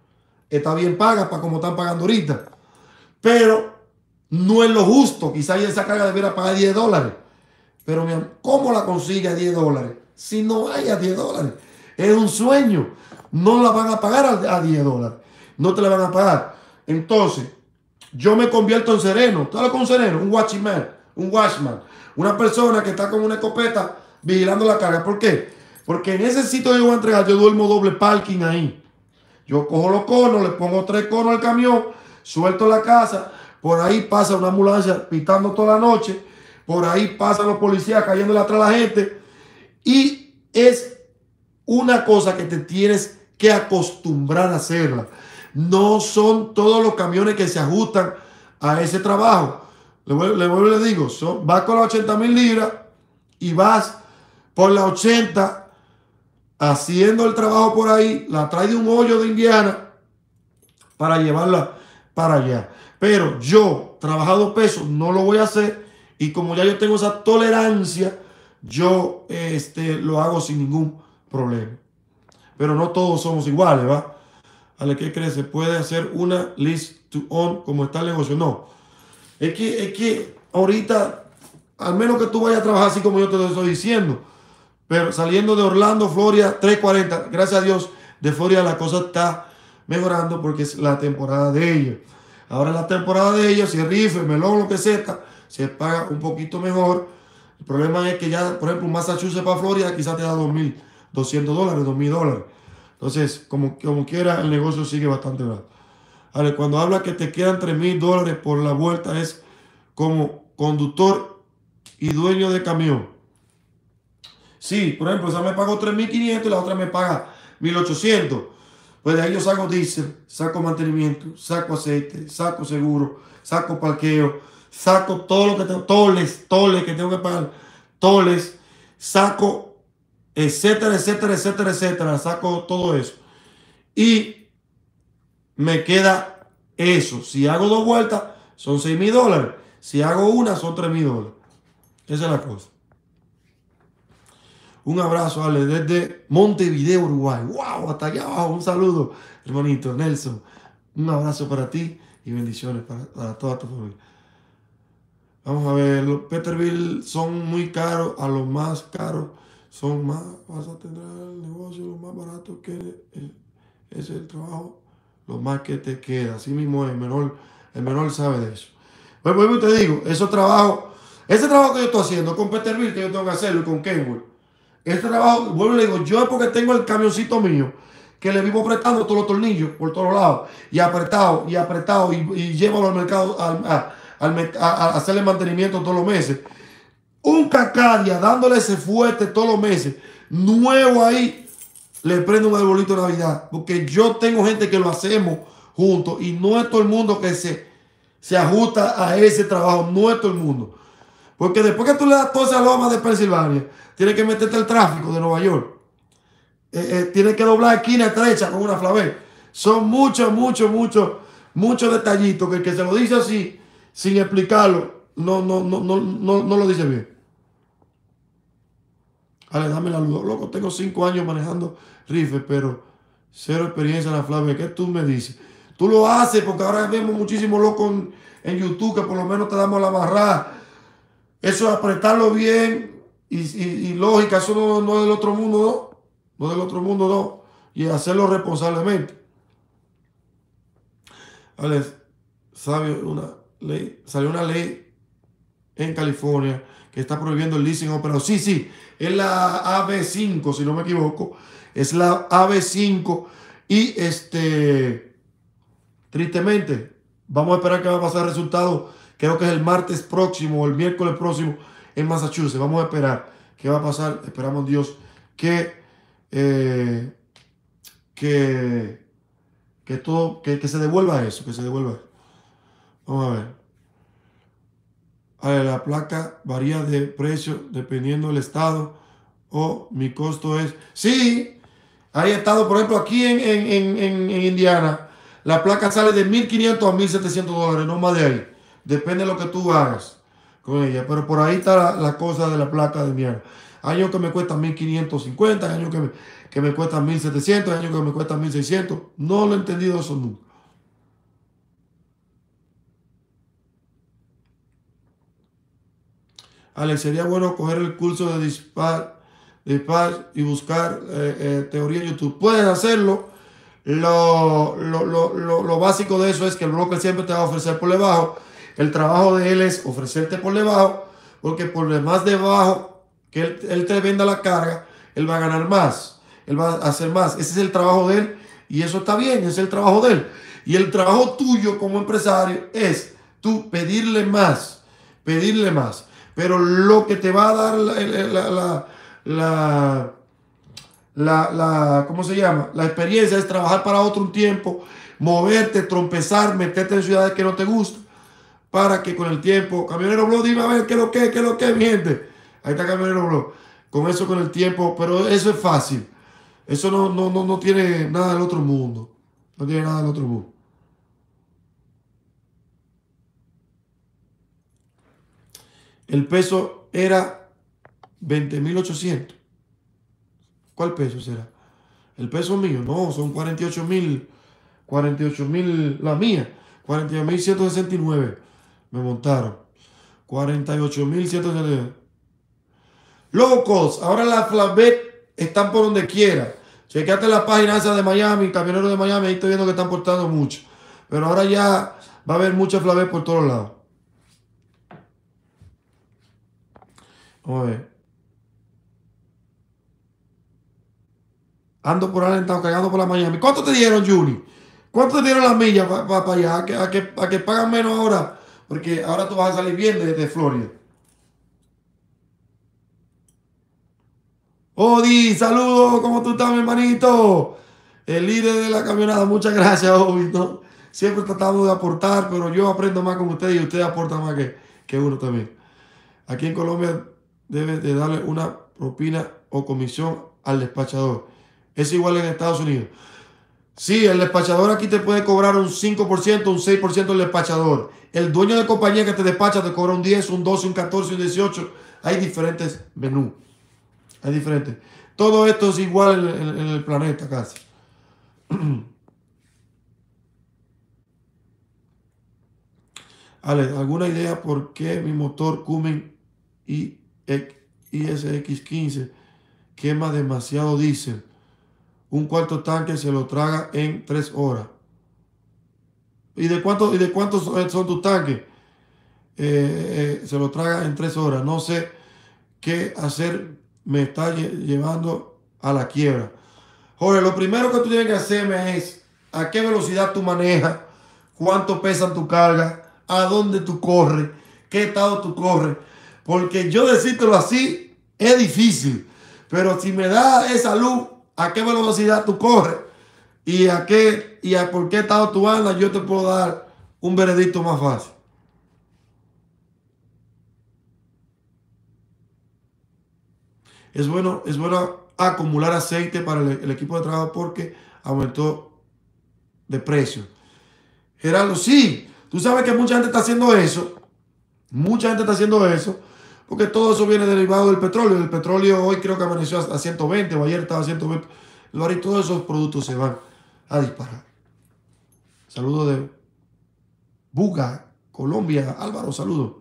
está bien paga para como están pagando ahorita. Pero no es lo justo. Quizás esa carga debiera pagar $10. Pero ¿cómo la consigue a $10? Si no hay a $10. Es un sueño. No la van a pagar a $10. No te la van a pagar. Entonces, yo me convierto en sereno. ¿Tú hablas con un sereno? Un watchman. Una persona que está con una escopeta vigilando la carga. ¿Por qué? Porque en ese sitio que yo voy a entregar, yo duermo doble parking ahí. Yo cojo los conos, le pongo 3 conos al camión, suelto la casa. Por ahí pasa una ambulancia pitando toda la noche. Por ahí pasan los policías cayéndole atrás a la gente. Y es una cosa que te tienes que acostumbrar a hacerla. No son todos los camiones que se ajustan a ese trabajo. Le vuelvo y le digo, vas con las 80,000 libras y vas por las 80 haciendo el trabajo por ahí, la traes de un hoyo de Indiana para llevarla para allá. Pero yo, trabajado peso, no lo voy a hacer. Y como ya yo tengo esa tolerancia, yo lo hago sin ningún problema. Pero no todos somos iguales, ¿va? ¿A qué crees? ¿Se puede hacer una list to own como está el negocio? No. Es que ahorita, al menos que tú vayas a trabajar así como yo te lo estoy diciendo, pero saliendo de Orlando, Florida, 340, gracias a Dios, de Florida la cosa está mejorando porque es la temporada de ellos. Ahora la temporada de ellos, si es rifle, melón, lo que sea, se paga un poquito mejor. El problema es que ya, por ejemplo, Massachusetts para Florida quizás te da $2,200, $2,000. Entonces, como quiera, el negocio sigue bastante barato. Vale, cuando habla que te quedan $3,000 por la vuelta, es como conductor y dueño de camión. Sí, por ejemplo, esa me pagó 3,500 y la otra me paga 1,800. Pues de ahí yo saco diésel, saco mantenimiento, saco aceite, saco seguro, saco parqueo, saco todo lo que tengo, toles que tengo que pagar, toles, saco, etcétera, saco todo eso. Y me queda eso. Si hago 2 vueltas, son $6,000. Si hago una, son $3,000. Esa es la cosa. Un abrazo, Ale, desde Montevideo, Uruguay. ¡Wow! Hasta allá abajo. Un saludo, hermanito Nelson. Un abrazo para ti y bendiciones para toda tu familia. Vamos a ver, los Peterbilt son muy caros, a los más caros son más. Vas a tener el negocio, lo más barato que es el trabajo, lo más que te queda. Así mismo el menor sabe de eso. Pues vuelvo y te digo, ese trabajo que yo estoy haciendo con Peterbilt, que yo tengo que hacerlo y con Kenworth. Este trabajo, vuelvo y le digo, yo es porque tengo el camioncito mío que le vivo apretando todos los tornillos por todos lados y apretado y llevo al mercado a hacerle mantenimiento todos los meses. Un Cacadia dándole ese fuerte todos los meses, nuevo ahí, le prendo un arbolito de Navidad, porque yo tengo gente que lo hacemos juntos y no es todo el mundo que se ajusta a ese trabajo, no es todo el mundo. Porque después que tú le das toda esa loma de Pensilvania, tienes que meterte el tráfico de Nueva York. Tienes que doblar esquina estrecha con una flavel. Son muchos detallitos que el que se lo dice así, sin explicarlo, no lo dice bien. Vale, dame la luz. Loco, tengo 5 años manejando rifle, pero 0 experiencia en la flavel. ¿Qué tú me dices? Tú lo haces porque ahora vemos muchísimos locos en YouTube que por lo menos te damos la barra. Eso es apretarlo bien y lógica, eso no es del otro mundo, no. No es del otro mundo, no. Y hacerlo responsablemente. Vale, salió una ley en California que está prohibiendo el leasing operado. Sí, es la AB5, si no me equivoco. Es la AB5 y tristemente, vamos a esperar que va a pasar el resultado. Creo que es el martes próximo o el miércoles próximo en Massachusetts. Vamos a esperar qué va a pasar. Esperamos Dios que se devuelva eso, que se devuelva eso. Vamos a ver. La placa varía de precio dependiendo del estado o mi costo es... Sí, hay estado, por ejemplo, aquí en Indiana, la placa sale de $1,500 a $1,700, no más de ahí. Depende de lo que tú hagas con ella. Pero por ahí está la cosa de la placa de mierda. Hay años que me cuesta $1,550, años que me cuestan 1.700, hay años que me cuestan 1.600. No lo he entendido eso nunca. Alex, sería bueno coger el curso de dispatch y buscar teoría en YouTube. Puedes hacerlo. Lo básico de eso es que el broker siempre te va a ofrecer por debajo. El trabajo de él es ofrecerte por debajo, porque por más debajo que él te venda la carga, él va a ganar más, él va a hacer más. Ese es el trabajo de él y eso está bien, ese es el trabajo de él. Y el trabajo tuyo como empresario es tú pedirle más, pero lo que te va a dar ¿cómo se llama? La experiencia es trabajar para otro un tiempo, moverte, trompezar, meterte en ciudades que no te gustan, para que con el tiempo, Camionero Blog, dime a ver qué es lo que, mi gente. Ahí está Camionero Blog. Con eso, con el tiempo, pero eso es fácil. Eso no tiene nada del otro mundo. No tiene nada del otro mundo. El peso era 20.800. ¿Cuál peso será? El peso mío, no, son 48.000 la mía, 48.169 me montaron, 48.169. Locos, ahora las flatbed están por donde quiera. Chequeate la página esa de Miami, Camioneros de Miami, ahí estoy viendo que están portando mucho. Pero ahora ya va a haber mucha flatbed por todos lados. Vamos a ver. Ando por Allentown, cargando por la Miami. ¿Cuánto te dieron, Juni? ¿Cuánto te dieron las millas para allá? ¿A que pagan menos ahora? Porque ahora tú vas a salir bien de Florida. Odi, saludos, ¿cómo tú estás, mi hermanito? El líder de la camionada, muchas gracias, Odi, ¿no? Siempre tratamos de aportar, pero yo aprendo más con ustedes y ustedes aportan más que uno también. Aquí en Colombia debes de darle una propina o comisión al despachador. Es igual en Estados Unidos. Sí, el despachador aquí te puede cobrar un 5%, un 6% el despachador. El dueño de compañía que te despacha te cobra un 10, un 12, un 14, un 18. Hay diferentes menús. Hay diferentes. Todo esto es igual en el planeta casi. Ale, ¿alguna idea por qué mi motor Cummins ISX15 quema demasiado diésel? Un cuarto tanque se lo traga en 3 horas. ¿Y de cuántos son tus tanques? Se lo traga en 3 horas. No sé qué hacer. Me está llevando a la quiebra. Jorge, lo primero que tú tienes que hacerme es a qué velocidad tú manejas, cuánto pesa tu carga, a dónde tú corres, qué estado tú corres. Porque yo decírtelo así es difícil. Pero si me da esa luz, a qué velocidad tú corres y por qué estado tú andas, yo te puedo dar un veredicto más fácil. Es bueno acumular aceite para el equipo de trabajo porque aumentó de precio. Gerardo, sí, tú sabes que mucha gente está haciendo eso. Mucha gente está haciendo eso porque todo eso viene derivado del petróleo. El petróleo hoy creo que amaneció a 120 o ayer estaba a 120. Y todos esos productos se van a disparar. Saludos de Buga, Colombia. Álvaro, saludos.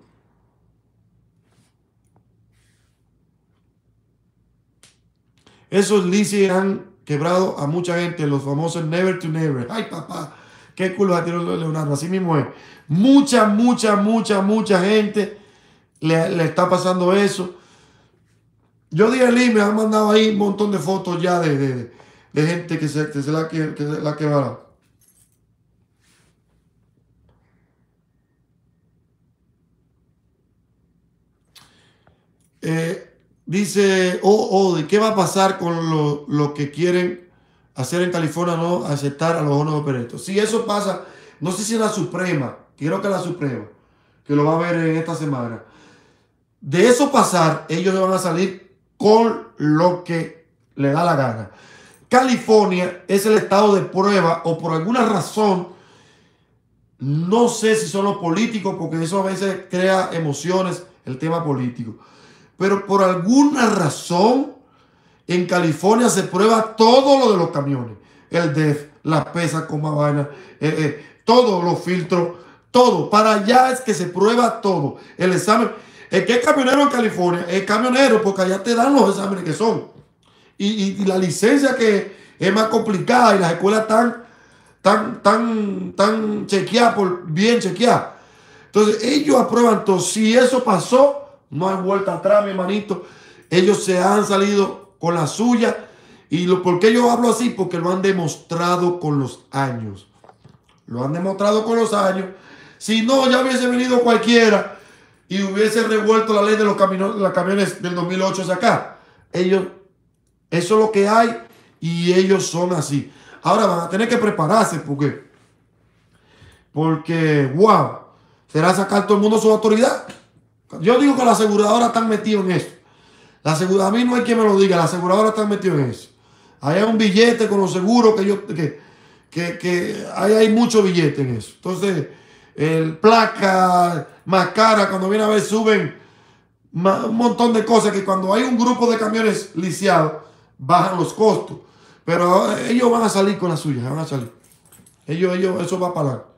Esos leases han quebrado a mucha gente, los famosos never to never. Ay, papá, qué culo ha tirado Leonardo. Así mismo es. Mucha gente le está pasando eso. Yo dije, me han mandado ahí un montón de fotos ya de gente que se la quebraron. Dice, ¿de qué va a pasar con lo que quieren hacer en California, no aceptar a los owner operators? Si eso pasa, no sé si en la Suprema, creo que la Suprema, que lo va a ver en esta semana. De eso pasar, ellos van a salir con lo que le da la gana. California es el estado de prueba o por alguna razón, no sé si son los políticos, porque eso a veces crea emociones, el tema político. Pero por alguna razón, En California se prueba todo lo de los camiones. El DEF, las pesas con más vaina, todos los filtros, todo. Para allá es que se prueba todo. El examen. El que es camionero en California es camionero porque allá te dan los exámenes que son. Y la licencia que es más complicada y las escuelas tan chequeadas, bien chequeadas. Entonces ellos aprueban todo. Si eso pasó, no hay vuelta atrás, mi hermanito. Ellos se han salido con la suya. ¿Y por qué yo hablo así? Porque lo han demostrado con los años. Lo han demostrado con los años. Si no, ya hubiese venido cualquiera y hubiese revuelto la ley de los camiones del 2008 hacia acá. Ellos, eso es lo que hay y ellos son así. Ahora van a tener que prepararse porque wow, será sacar todo el mundo su autoridad. Yo digo que la aseguradora están metidos en eso. A mí no hay quien me lo diga, la aseguradora está metido en eso. Ahí hay un billete con los seguros que hay mucho billete en eso. Entonces, el placa más cara, cuando viene a ver, suben un montón de cosas que cuando hay un grupo de camiones lisiados, bajan los costos. Pero ellos van a salir con la suya, van a salir. Eso va para adelante.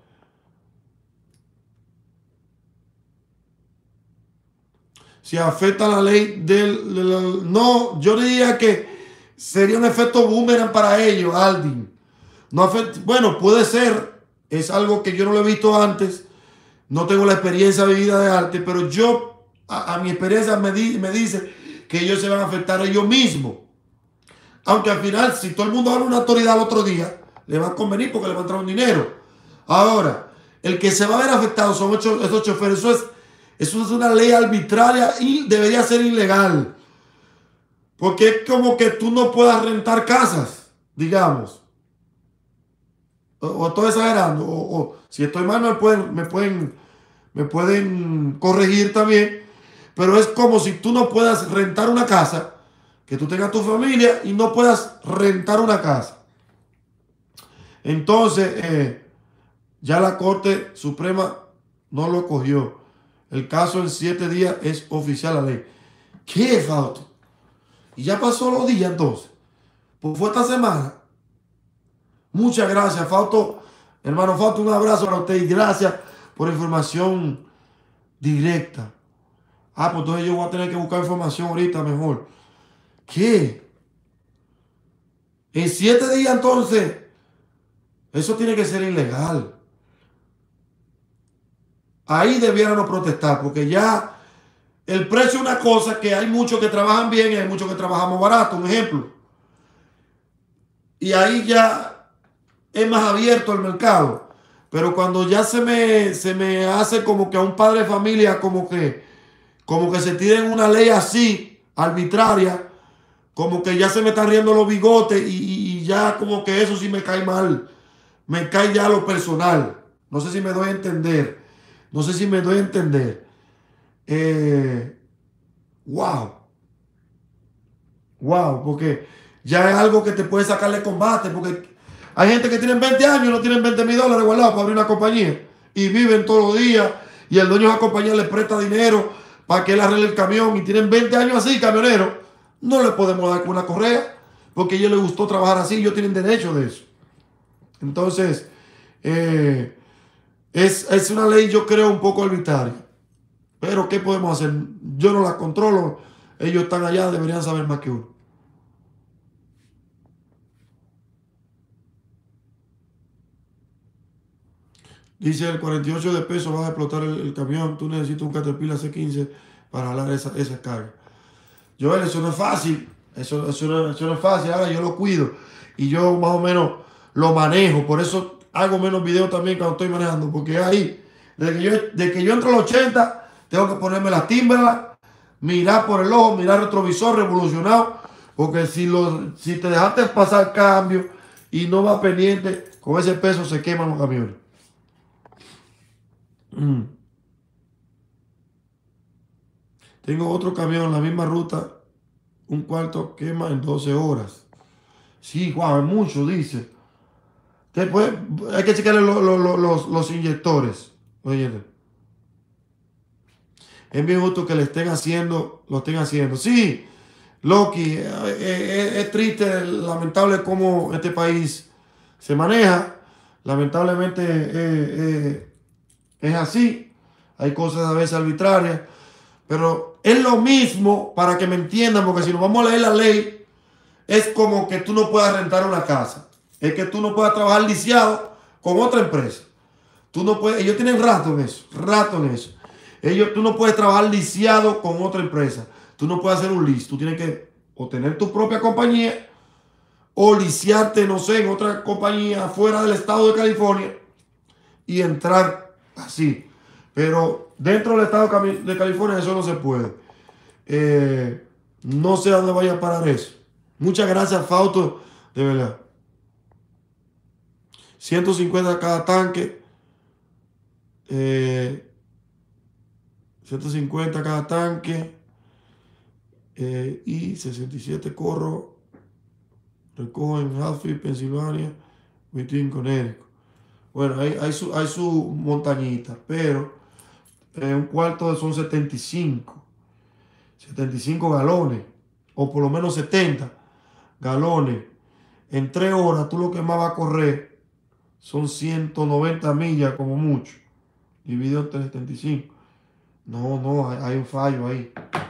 Si afecta la ley no, yo diría que sería un efecto boomerang para ellos, Aldin. No afecta, bueno, puede ser, es algo que yo no lo he visto antes, no tengo la experiencia vivida de arte, pero yo, a mi experiencia me dice que ellos se van a afectar a ellos mismos. Aunque al final, si todo el mundo habla una autoridad al otro día, le va a convenir porque le va a entrar un dinero. Ahora, el que se va a ver afectado son esos choferes. Eso es una ley arbitraria y debería ser ilegal. Porque es como que tú no puedas rentar casas, digamos. O estoy exagerando. O si estoy mal, me pueden corregir también. Pero es como si tú no puedas rentar una casa, que tú tengas tu familia y no puedas rentar una casa. Entonces, ya la Corte Suprema no lo cogió. El caso en 7 días es oficial la ley. ¿Qué, Fausto? Y ya pasó los días entonces. Pues fue esta semana. Muchas gracias, Fausto. Hermano Fausto, un abrazo para usted y gracias por información directa. Pues entonces yo voy a tener que buscar información ahorita mejor. ¿Qué? En 7 días entonces, eso tiene que ser ilegal. Ahí debieran protestar, porque ya el precio es una cosa que hay muchos que trabajan bien y hay muchos que trabajamos barato, un ejemplo. Y ahí ya es más abierto el mercado. Pero cuando ya se me hace como que a un padre de familia como que se tiren una ley así, arbitraria, como que ya se me están riendo los bigotes y ya como que eso sí me cae mal. Me cae ya lo personal. No sé si me doy a entender. Wow. Wow, porque ya es algo que te puede sacarle combate. Porque hay gente que tienen 20 años y no tienen $20,000 guardados para abrir una compañía. Y viven todos los días. Y el dueño de la compañía le presta dinero para que él arregle el camión. Y tienen 20 años así, camioneros. No le podemos dar con una correa. Porque a ellos les gustó trabajar así. Ellos tienen derecho de eso. Entonces, es una ley, yo creo, un poco arbitraria. Pero ¿qué podemos hacer? Yo no la controlo. Ellos están allá, deberían saber más que uno. Dice el 48 de pesos vas a explotar el camión. Tú necesitas un Caterpillar C15 para jalar esa carga. Joel, eso no es fácil. Eso no es fácil. Ahora yo lo cuido. Y yo más o menos lo manejo. Por eso hago menos videos también cuando estoy manejando. Porque ahí, desde que yo entro a los 80, tengo que ponerme la Timberland, mirar por el ojo, mirar el retrovisor revolucionado. Porque si te dejaste pasar cambio y no vas pendiente, con ese peso se queman los camiones. Tengo otro camión en la misma ruta, un cuarto quema en 12 horas. Sí, guau, es mucho, dice. Después hay que checarle los inyectores. Oye, es bien justo que lo estén haciendo. Sí, Loki, es triste, lamentable cómo este país se maneja. Lamentablemente es así. Hay cosas a veces arbitrarias. Pero es lo mismo para que me entiendan, porque si nos vamos a leer la ley, es como que tú no puedas rentar una casa. Es que tú no puedas trabajar lisiado con otra empresa. Tú no puedes, ellos tienen rato en eso. Tú no puedes trabajar lisiado con otra empresa. Tú no puedes hacer un lease. Tú tienes que o tener tu propia compañía o lisiarte, no sé, en otra compañía fuera del estado de California y entrar así. Pero dentro del estado de California eso no se puede. No sé a dónde vaya a parar eso. Muchas gracias, Fausto, de verdad. 150 cada tanque. 150 cada tanque. Y 67 corro. Recojo en Hatfield, Pensilvania. Between Connecticut. Bueno, hay su montañita, pero un cuarto son 75 galones, o por lo menos 70 galones. En 3 horas, tú lo que más vas a correr son 190 millas como mucho, dividido entre 75. No, hay un fallo ahí.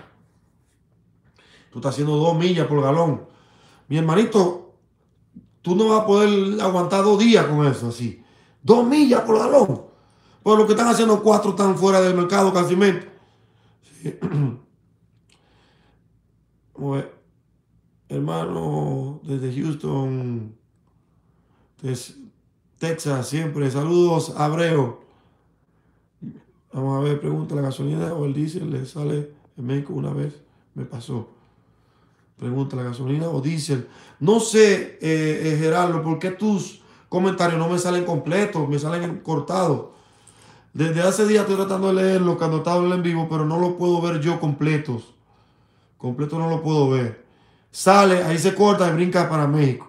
Tú estás haciendo 2 millas por galón. Mi hermanito, tú no vas a poder aguantar 2 días con eso así. 2 millas por galón. Pues lo que están haciendo 4 están fuera del mercado casi. Sí. Hermano, desde Houston, desde Texas, siempre. Saludos, Abreu. Vamos a ver, pregunta, ¿la gasolina o el diésel le sale en México una vez? Me pasó. Pregunta, ¿la gasolina o diésel? No sé, Gerardo, ¿por qué tus comentarios no me salen completos? Me salen cortados. Desde hace días estoy tratando de leerlo cuando estaba en vivo, pero no lo puedo ver yo completos. Completo no lo puedo ver. Sale, ahí se corta y brinca para México.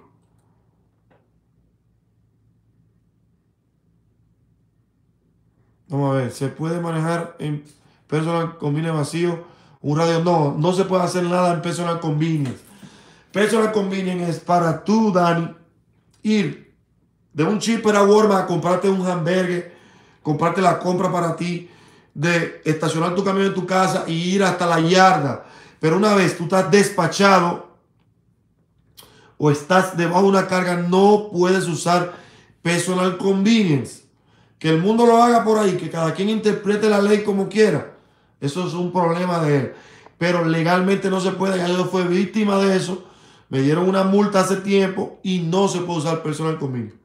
Vamos a ver, ¿se puede manejar en personal convenience vacío un radio? No se puede hacer nada en personal convenience. Personal convenience es para tú, Dani, ir de un chipper a Walmart a comprarte un hamburger, comprarte la compra para ti, de estacionar tu camión en tu casa y ir hasta la yarda. Pero una vez tú estás despachado o estás debajo de una carga, no puedes usar personal convenience. Que el mundo lo haga por ahí, que cada quien interprete la ley como quiera. Eso es un problema de él. Pero legalmente no se puede. Ya yo fui víctima de eso. Me dieron una multa hace tiempo y no se puede usar personal convenience.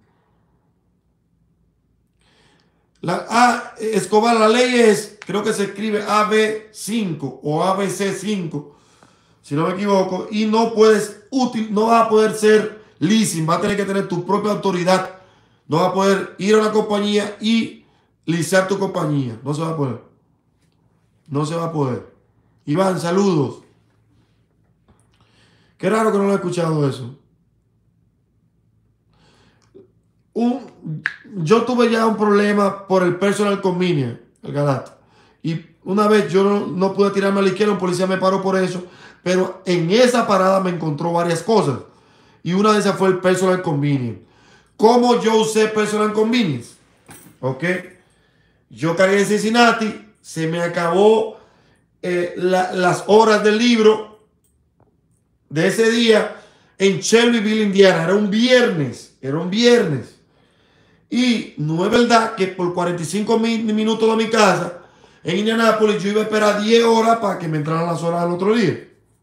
Escobar, la ley es, creo que se escribe AB5 o ABC5, si no me equivoco, y no vas a poder ser leasing, vas a tener que tener tu propia autoridad. No vas a poder ir a una compañía y licear tu compañía. No se va a poder. No se va a poder. Iván, saludos. Qué raro que no lo he escuchado eso. Yo tuve ya un problema por el personal convenience, el galato. Y una vez yo no pude tirarme a la izquierda, un policía me paró por eso. Pero en esa parada me encontró varias cosas. Y una de esas fue el personal convenience. ¿Cómo yo usé personal convenience? Ok. Yo cargué en Cincinnati. Se me acabó las horas del libro de ese día en Shelbyville, Indiana. Era un viernes. Y no es verdad que por 45 minutos de mi casa en Indianápolis yo iba a esperar 10 horas para que me entraran las horas del otro día.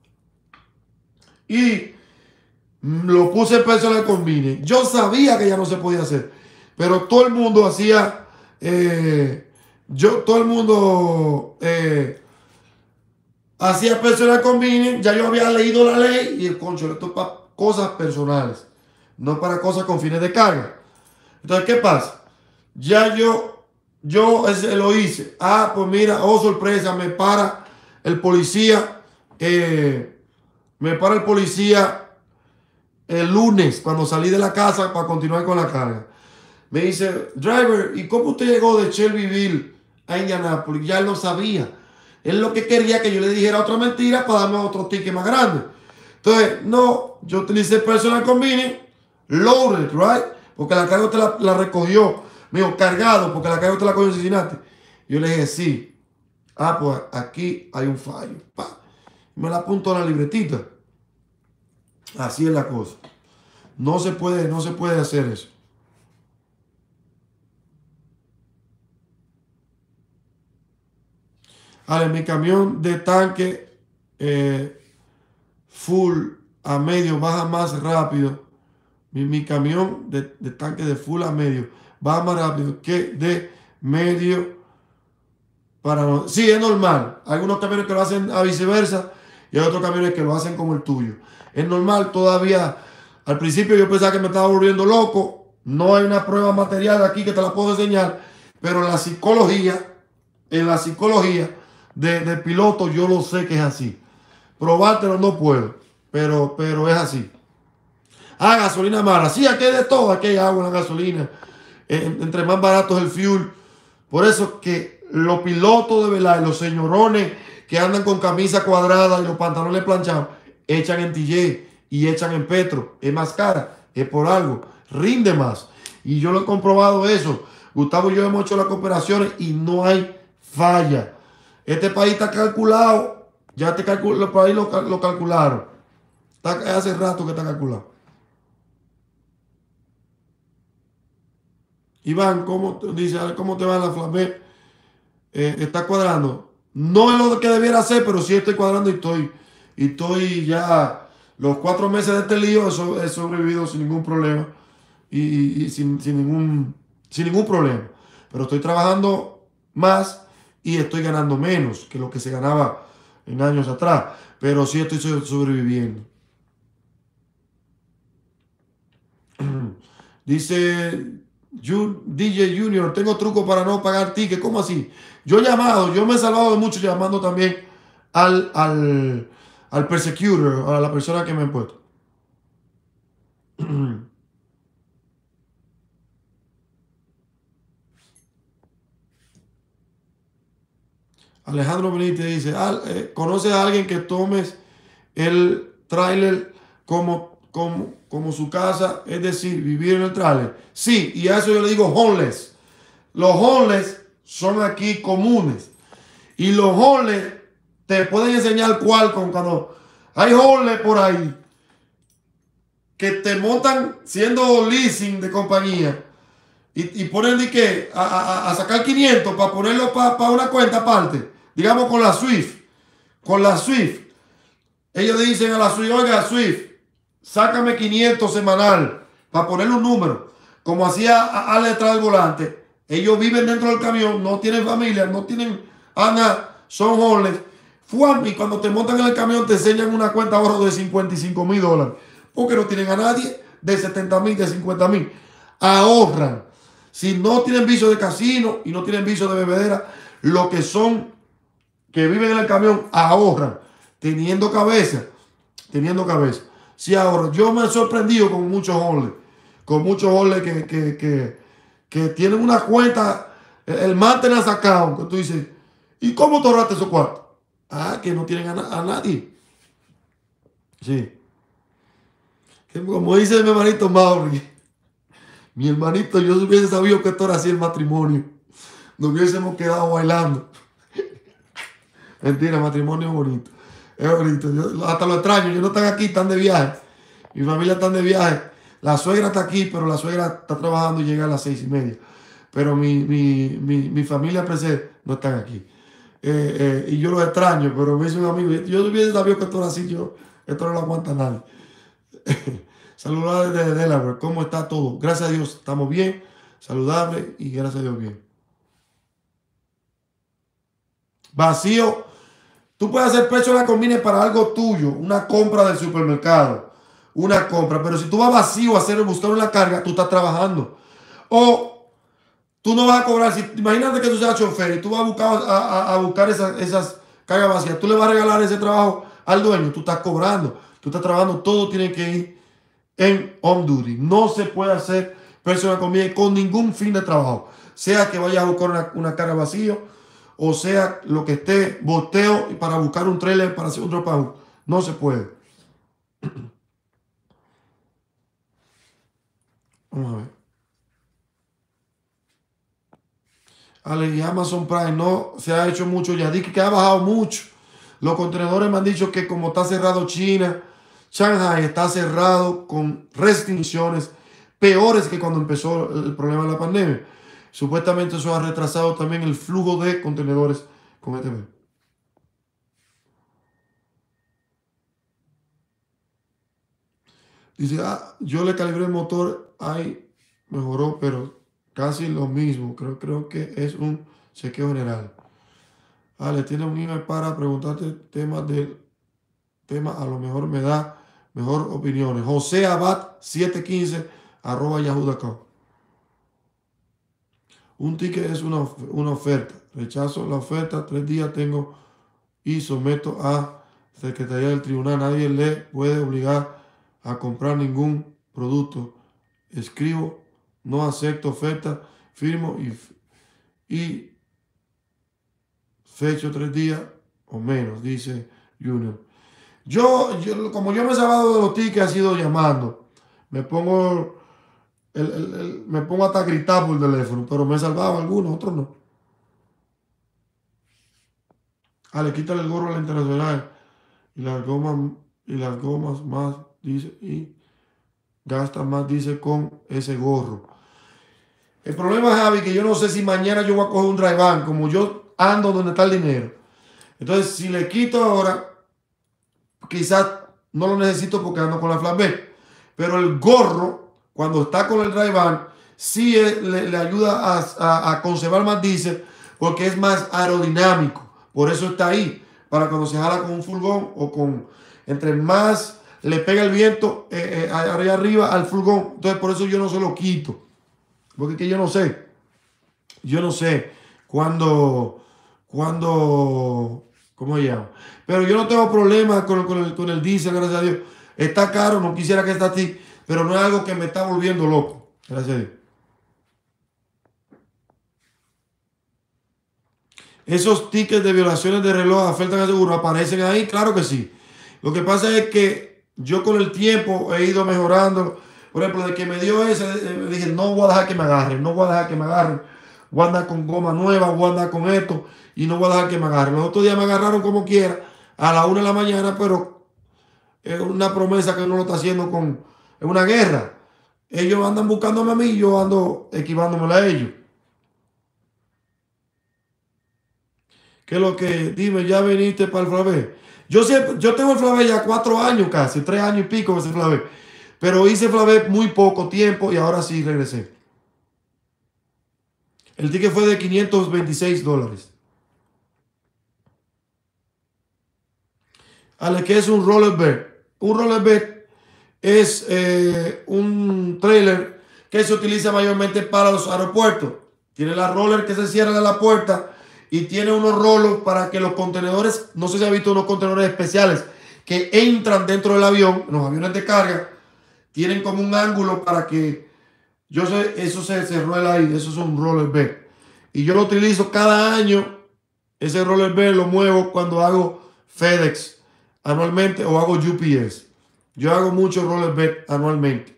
Y lo puse en personal convenience. Yo sabía que ya no se podía hacer, pero todo el mundo hacía, hacía personal convenience. Ya yo había leído la ley y el concho, esto es para cosas personales, no para cosas con fines de carga. Entonces, ¿qué pasa? Ya yo lo hice. Pues mira, oh sorpresa, me para el policía, el lunes cuando salí de la casa para continuar con la carga. Me dice, driver, ¿y cómo usted llegó de Shelbyville a Indianapolis? Ya él no sabía. Él lo que quería que yo le dijera otra mentira para darme otro ticket más grande. Entonces, no, yo utilicé personal convenience, loaded, right? Porque la carga usted la recogió. Me dijo, cargado, porque la carga usted la cogió en Cincinnati. Yo le dije, sí. Ah, pues aquí hay un fallo. Pa. Me la apunto a la libretita. Así es la cosa. No se puede hacer eso. Ale, mi camión de tanque full a medio baja más rápido. Mi camión de tanque de full a medio baja más rápido que de medio para... Sí, es normal. Hay algunos camiones que lo hacen a viceversa y hay otros camiones que lo hacen como el tuyo. Es normal todavía. Al principio yo pensaba que me estaba volviendo loco. No hay una prueba material aquí que te la puedo enseñar, pero en la psicología de piloto yo lo sé que es así. Probártelo no puedo, pero es así. Ah, gasolina mala. Sí, aquí hay de todo. Aquí hay agua en la gasolina. Entre más barato es el fuel. Por eso que los pilotos de verdad, los señorones que andan con camisa cuadrada y los pantalones planchados, echan en TJ y echan en Petro. Es más cara. Es por algo. Rinde más. Y yo lo he comprobado eso. Gustavo y yo hemos hecho las cooperaciones y no hay falla. Este país está calculado. Ya este país lo calcularon. Hace rato que está calculado. Iván, ¿cómo dice? A ver, ¿cómo te va la Flamé? ¿Está cuadrando? No es lo que debiera hacer, pero sí estoy cuadrando y estoy ya los 4 meses de este lío, he sobrevivido sin ningún problema y sin ningún problema. Pero estoy trabajando más y estoy ganando menos que lo que se ganaba en años atrás. Pero sí estoy sobreviviendo. Dice DJ Junior, tengo truco para no pagar ticket. ¿Cómo así? Yo he llamado, yo me he salvado de mucho llamando también al persecutor, a la persona que me ha puesto. Alejandro Benítez dice, ¿conoces a alguien que tomes el tráiler como su casa? Es decir, vivir en el tráiler. Sí, y a eso yo le digo homeless. Los homeless son aquí comunes. Y los homeless te pueden enseñar cuando hay homeless por ahí que te montan siendo leasing de compañía y ponen de que a sacar 500 para ponerlo para una cuenta aparte, digamos con la Swift. Con la Swift, ellos dicen a la Swift, oiga Swift, sácame 500 semanal para ponerle un número, como hacía a detrás del volante. Ellos viven dentro del camión, no tienen familia, no tienen nada, son homeless. Y cuando te montan en el camión te enseñan una cuenta ahorro de $55,000 porque no tienen a nadie, de 70,000, de 50,000. Ahorran. Si no tienen vicio de casino y no tienen vicio de bebedera, lo que son que viven en el camión ahorran, teniendo cabeza. Sí ahorran. Yo me he sorprendido con muchos homeless que tienen una cuenta, el maintenance account, que tú dices, ¿y cómo te ahorraste esos cuartos? Ah, que no tienen a nadie. Sí. Como dice mi hermanito Mauri, mi hermanito, yo hubiese sabido que esto era así el matrimonio. Nos hubiésemos quedado bailando. Mentira, matrimonio es bonito. Es bonito. Hasta lo extraño. Ellos no están aquí, están de viaje. Mi familia está de viaje. La suegra está aquí, pero la suegra está trabajando y llega a las 6:30. Pero mi familia presente no están aquí. Y yo los extraño, pero me dice un amigo, yo hubiese sabido que esto era así, esto no lo aguanta nadie. Saludos desde Delaware. ¿Cómo está todo? Gracias a Dios, estamos bien, saludables y gracias a Dios bien. Vacío. Tú puedes hacer personal convenience para algo tuyo, una compra del supermercado, una compra. Pero si tú vas vacío a buscar una carga, tú estás trabajando. O tú no vas a cobrar. Imagínate que tú seas chofer y tú vas a buscar esas cargas vacías. Tú le vas a regalar ese trabajo al dueño. Tú estás cobrando. Tú estás trabajando. Todo tiene que ir en on duty. No se puede hacer personal convenience con ningún fin de trabajo. Sea que vayas a buscar una carga vacía, o sea lo que esté, boteo para buscar un trailer para hacer un drop out. No se puede. Vamos a ver. Ale, y Amazon Prime no se ha hecho mucho ya. Dije que ha bajado mucho. Los contenedores me han dicho que como está cerrado China, Shanghai está cerrado con restricciones peores que cuando empezó el problema de la pandemia. Supuestamente eso ha retrasado también el flujo de contenedores con este mes. Dice, yo le calibré el motor, ahí mejoró, pero casi lo mismo. Creo que es un chequeo general. Le tiene un email para preguntarte temas del tema, a lo mejor me da mejor opiniones. José Abad 715 @yahoo.com. Un ticket es una oferta. Rechazo la oferta, 3 días tengo y someto a Secretaría del Tribunal. Nadie le puede obligar a comprar ningún producto. Escribo, no acepto oferta, firmo y fecho 3 días o menos, dice Junior. Como yo me he salvado de los tickets, ha sido llamando. Me pongo, me pongo hasta a gritar por teléfono, pero me he salvado algunos, otros no. Le quítale el gorro a la internacional y las gomas más, dice, y gasta más, dice, con ese gorro. El problema es, Javi, que yo no sé si mañana yo voy a coger un drive-in, como yo ando donde está el dinero. Entonces, si le quito ahora, quizás no lo necesito porque ando con la flatbed. Pero el gorro, cuando está con el drive-in, sí le ayuda a conservar más diésel porque es más aerodinámico. Por eso está ahí. Para cuando se jala con un furgón o con... Entre más le pega el viento arriba al furgón. Entonces por eso yo no se lo quito. Porque es que yo no sé. Yo no sé cuándo... ¿Cómo se llama? Pero yo no tengo problemas con el diésel, gracias a Dios. Está caro, no quisiera que esté así, pero no es algo que me está volviendo loco, gracias a Dios. Esos tickets de violaciones de reloj afectan al seguro, ¿aparecen ahí? Claro que sí. Lo que pasa es que yo con el tiempo he ido mejorando. Por ejemplo, de que me dio ese, dije, no voy a dejar que me agarren, no voy a dejar que me agarren. Voy a andar con goma nueva, voy a andar con esto y no voy a dejar que me agarren. Los otros días me agarraron como quiera, a la 1 de la mañana, pero es una promesa que uno lo está haciendo es una guerra. Ellos andan buscándome a mí y yo ando esquivándomela a ellos. ¿Qué es lo que? Dime, ya viniste para el Flavé. Yo tengo el Flavé ya 4 años casi, 3 años y pico ese Flavé. Pero hice Flavé muy poco tiempo y ahora sí regresé. El ticket fue de $526. ¿Qué es un rollerbed? Un rollerbed es un trailer que se utiliza mayormente para los aeropuertos. Tiene la roller que se cierra de la puerta y tiene unos rolos para que los contenedores, no sé si ha visto unos contenedores especiales que entran dentro del avión, los aviones de carga, tienen como un ángulo para que, yo sé, eso se ruela ahí, eso es un rollerbed. Y yo lo utilizo cada año, ese rollerbed lo muevo cuando hago FedEx anualmente o hago UPS. Yo hago mucho rollerbed anualmente.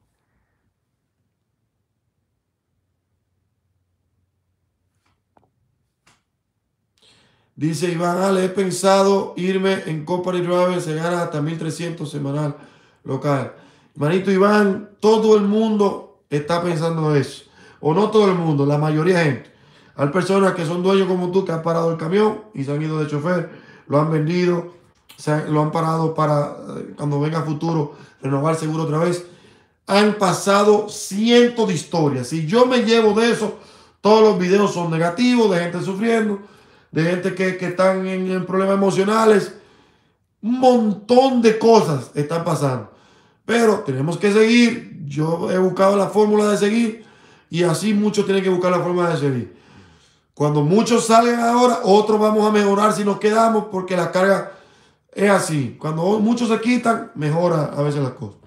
Dice Iván, he pensado irme en Company Driver, se gana hasta 1.300 semanal local. Manito Iván, todo el mundo está pensando eso. O no todo el mundo, la mayoría de gente. Hay personas que son dueños como tú que han parado el camión y se han ido de chofer, lo han vendido, lo han parado para cuando venga futuro renovar el seguro otra vez. Han pasado cientos de historias. Si yo me llevo de eso, todos los videos son negativos, de gente sufriendo, de gente que están en problemas emocionales. Un montón de cosas están pasando. Pero tenemos que seguir. Yo he buscado la fórmula de seguir y así muchos tienen que buscar la fórmula de seguir. Cuando muchos salgan ahora, otros vamos a mejorar si nos quedamos porque la carga es así. Cuando muchos se quitan, mejora a veces las cosas.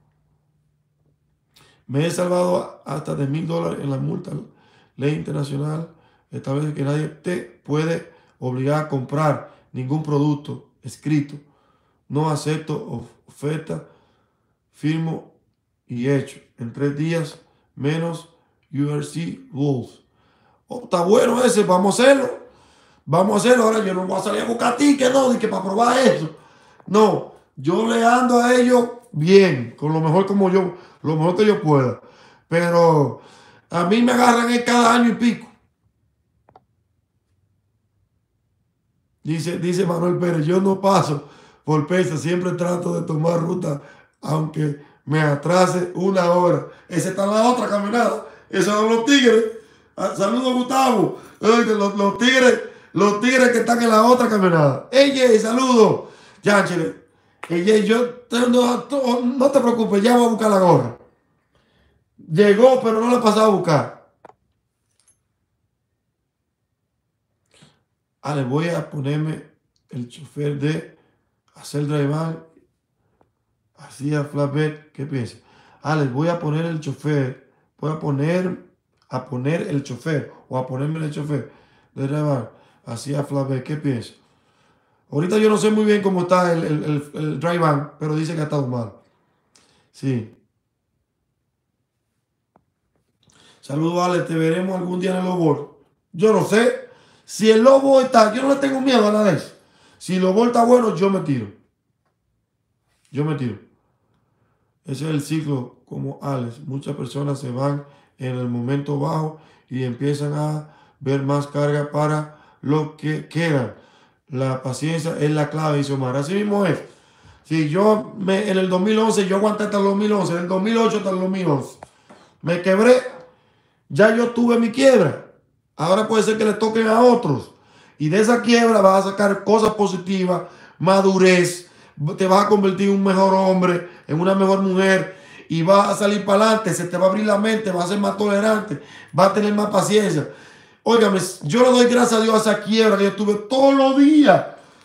Me he salvado hasta de $1.000 en la multa. Ley internacional establece que nadie te puede obligar a comprar ningún producto escrito no acepto oferta, firmo y hecho. En 3 días menos URC Rules. Oh, está bueno ese, vamos a hacerlo. Vamos a hacerlo. Ahora yo no voy a salir a buscar tickets, no, de que para probar eso. No, yo le ando a ellos bien, con lo mejor como yo, lo mejor que yo pueda. Pero a mí me agarran en cada año y pico. Dice Manuel Pérez, yo no paso por Pesa, siempre trato de tomar ruta, aunque me atrase 1 hora. Esa está en la otra caminada. Esos son los tigres. Saludos, Gustavo. Los tigres que están en la otra caminada. Ey, saludos. Ya, chile. Ey, no te preocupes, ya voy a buscar la gorra. Llegó, pero no la he pasado a buscar. Le voy a ponerme el chofer de hacer drive así a flatbed. ¿Qué piensa? Les voy a poner el chofer. Voy a poner el chofer o a ponerme el chofer de drive así a flatbed. ¿Qué piensa? Ahorita yo no sé muy bien cómo está el drive pero dice que ha estado mal. Sí. Saludos, Alex. Te veremos algún día en el Lobo. Yo no sé. Si el Lobo está, yo no le tengo miedo a nada de eso. Si el Lobo está bueno, yo me tiro. Yo me tiro. Ese es el ciclo como Alex. Muchas personas se van en el momento bajo y empiezan a ver más carga para lo que quedan. La paciencia es la clave, dice Omar. Así mismo es. Si yo en el 2011, yo aguanté hasta el 2011, en el 2008 hasta el 2011. Me quebré, ya yo tuve mi quiebra. Ahora puede ser que le toquen a otros. Y de esa quiebra vas a sacar cosas positivas, madurez, te vas a convertir en un mejor hombre, en una mejor mujer y vas a salir para adelante, se te va a abrir la mente, vas a ser más tolerante, vas a tener más paciencia. Óigame, yo le doy gracias a Dios a esa quiebra que yo tuve todos los días.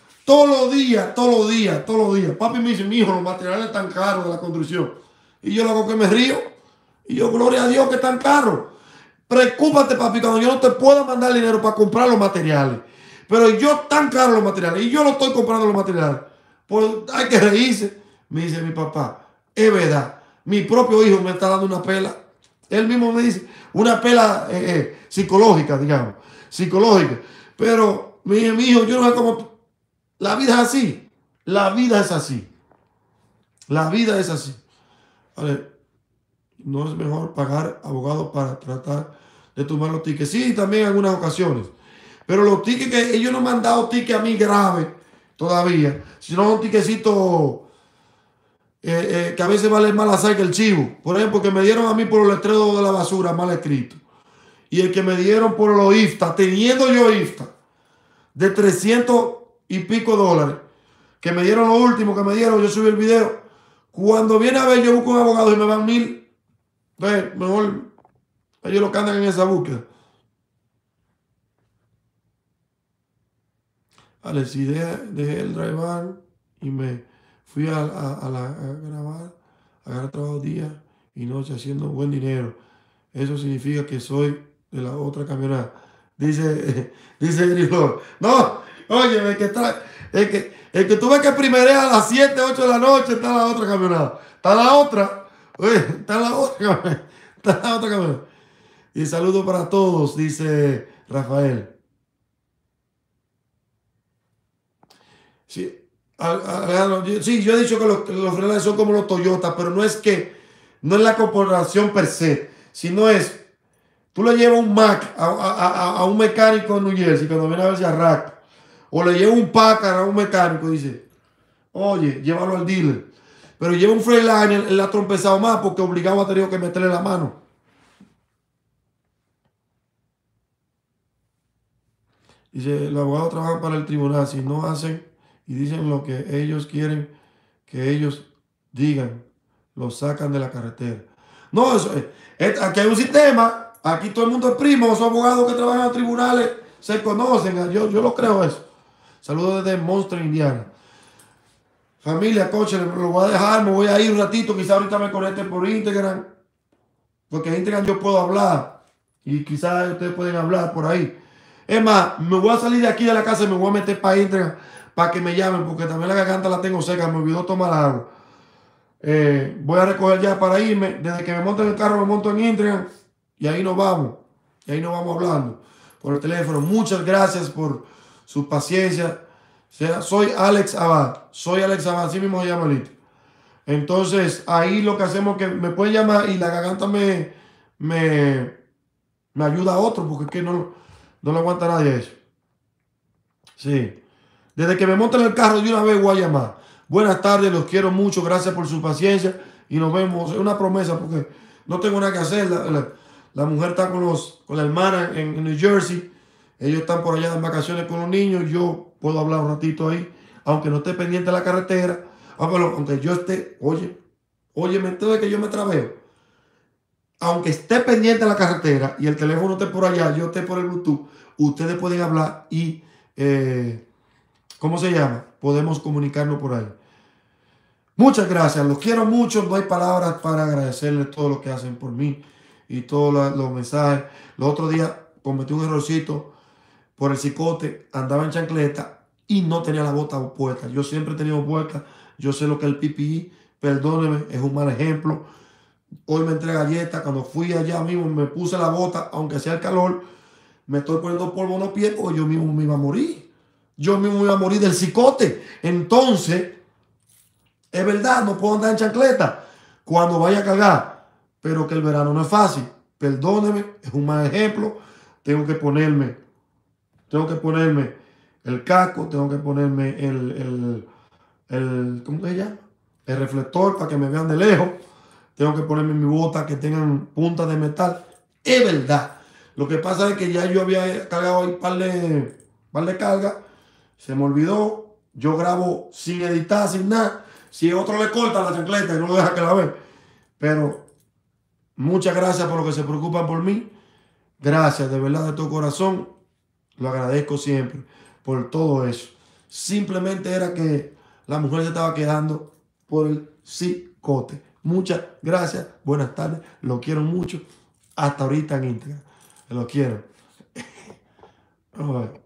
Papi me dice, mi hijo, los materiales están caros de la construcción. Y yo lo hago que me río. Y yo, gloria a Dios que están caros. Preocúpate, papi, cuando yo no te pueda mandar dinero para comprar los materiales. Pero yo tan caro los materiales y yo no estoy comprando los materiales. Pues hay que reírse. Me dice mi papá, es verdad. Mi propio hijo me está dando una pela. Él mismo me dice, una pela psicológica, digamos. Psicológica. Pero mi hijo, yo no sé cómo. La vida es así. La vida es así. La vida es así. Vale. No es mejor pagar abogados para tratar de tomar los tickets. Sí, también en algunas ocasiones. Pero los tickets que ellos no me han dado tickets a mí graves todavía, sino un tiquecito que a veces vale más la sal que el chivo. Por ejemplo, que me dieron a mí por el letrero de la basura mal escrito. Y el que me dieron por los IFTA, teniendo yo IFTA, de 300 y pico dólares, que me dieron lo último que me dieron, yo subí el video. Cuando viene a ver, yo busco un abogado y me van 1000. Entonces, mejor ellos lo que andan en esa búsqueda. Alex, y dejé el drive y me fui a grabar, a ganar trabajo día y noche haciendo buen dinero. Eso significa que soy de la otra camioneta. Dice Grilor. No, oye, el que tú ves que primerea a las 7, 8 de la noche está la otra camioneta. Está la otra. Oye, está la otra camioneta. Está la otra camioneta. Y saludo para todos, dice Rafael. Sí, sí, yo he dicho que los freelancers son como los Toyota, pero no es la corporación per se, sino es, tú le llevas un Mac a un mecánico en New Jersey cuando viene a verse a Rack, o le llevas un Packard a un mecánico y dice, oye, llévalo al dealer, pero lleva un freelancer, él ha trompezado más porque obligado ha tenido que meterle la mano. Dice, los abogados trabajan para el tribunal, si no hacen y dicen lo que ellos quieren que ellos digan, los sacan de la carretera. No, aquí hay un sistema, aquí todo el mundo es primo, esos abogados que trabajan en tribunales se conocen, yo lo creo eso. Saludos desde Monster, Indiana. Familia, coche, lo voy a dejar, me voy a ir un ratito, quizá ahorita me conecten por Instagram, porque en Instagram yo puedo hablar y quizás ustedes pueden hablar por ahí. Es más, me voy a salir de aquí de la casa y me voy a meter para Instagram para que me llamen, porque también la garganta la tengo seca, me olvidó tomar agua. Voy a recoger ya para irme. Desde que me monto en el carro, me monto en Instagram y ahí nos vamos. Y ahí nos vamos hablando por el teléfono. Muchas gracias por su paciencia. O sea, soy Alex Abad. Soy Alex Abad, así mismo se llama Lito. Entonces, ahí lo que hacemos es que me pueden llamar y la garganta me ayuda a otro, porque es que no le aguanta nadie eso. Sí. Desde que me monto en el carro, de una vez voy a llamar. Buenas tardes, los quiero mucho, gracias por su paciencia y nos vemos. Es una promesa porque no tengo nada que hacer. La mujer está con la hermana en New Jersey. Ellos están por allá en vacaciones con los niños. Yo puedo hablar un ratito ahí, aunque no esté pendiente de la carretera. Aunque yo esté, oye, me entero de que yo me trabeo. Aunque esté pendiente de la carretera y el teléfono esté por allá, yo esté por el Bluetooth, ustedes pueden hablar y, ¿cómo se llama? Podemos comunicarnos por ahí. Muchas gracias, los quiero mucho, no hay palabras para agradecerles todo lo que hacen por mí y todos los mensajes. Los otros días cometí un errorcito por el cicote, andaba en chancleta y no tenía la bota puesta. Yo siempre he tenido puesta, yo sé lo que es el PPE, perdóneme, es un mal ejemplo. Hoy me entré galletas, cuando fui allá mismo me puse la bota, aunque sea el calor, me estoy poniendo polvo en los pies porque yo mismo me iba a morir. Yo mismo me iba a morir del cicote. Entonces, es verdad, no puedo andar en chancleta cuando vaya a cargar, pero que el verano no es fácil. Perdóneme, es un mal ejemplo. Tengo que ponerme el casco, tengo que ponerme ¿cómo se llama? El reflector para que me vean de lejos. Tengo que ponerme mi bota que tengan puntas de metal. Es verdad. Lo que pasa es que ya yo había cargado ahí par de carga. Se me olvidó. Yo grabo sin editar, sin nada. Si otro le corta la chancleta y no lo deja que la vea. Pero muchas gracias por lo que se preocupan por mí. Gracias, de verdad, de todo corazón. Lo agradezco siempre por todo eso. Simplemente era que la mujer se estaba quedando por el cicote. Muchas gracias. Buenas tardes. Lo quiero mucho. Hasta ahorita en Instagram. Lo quiero.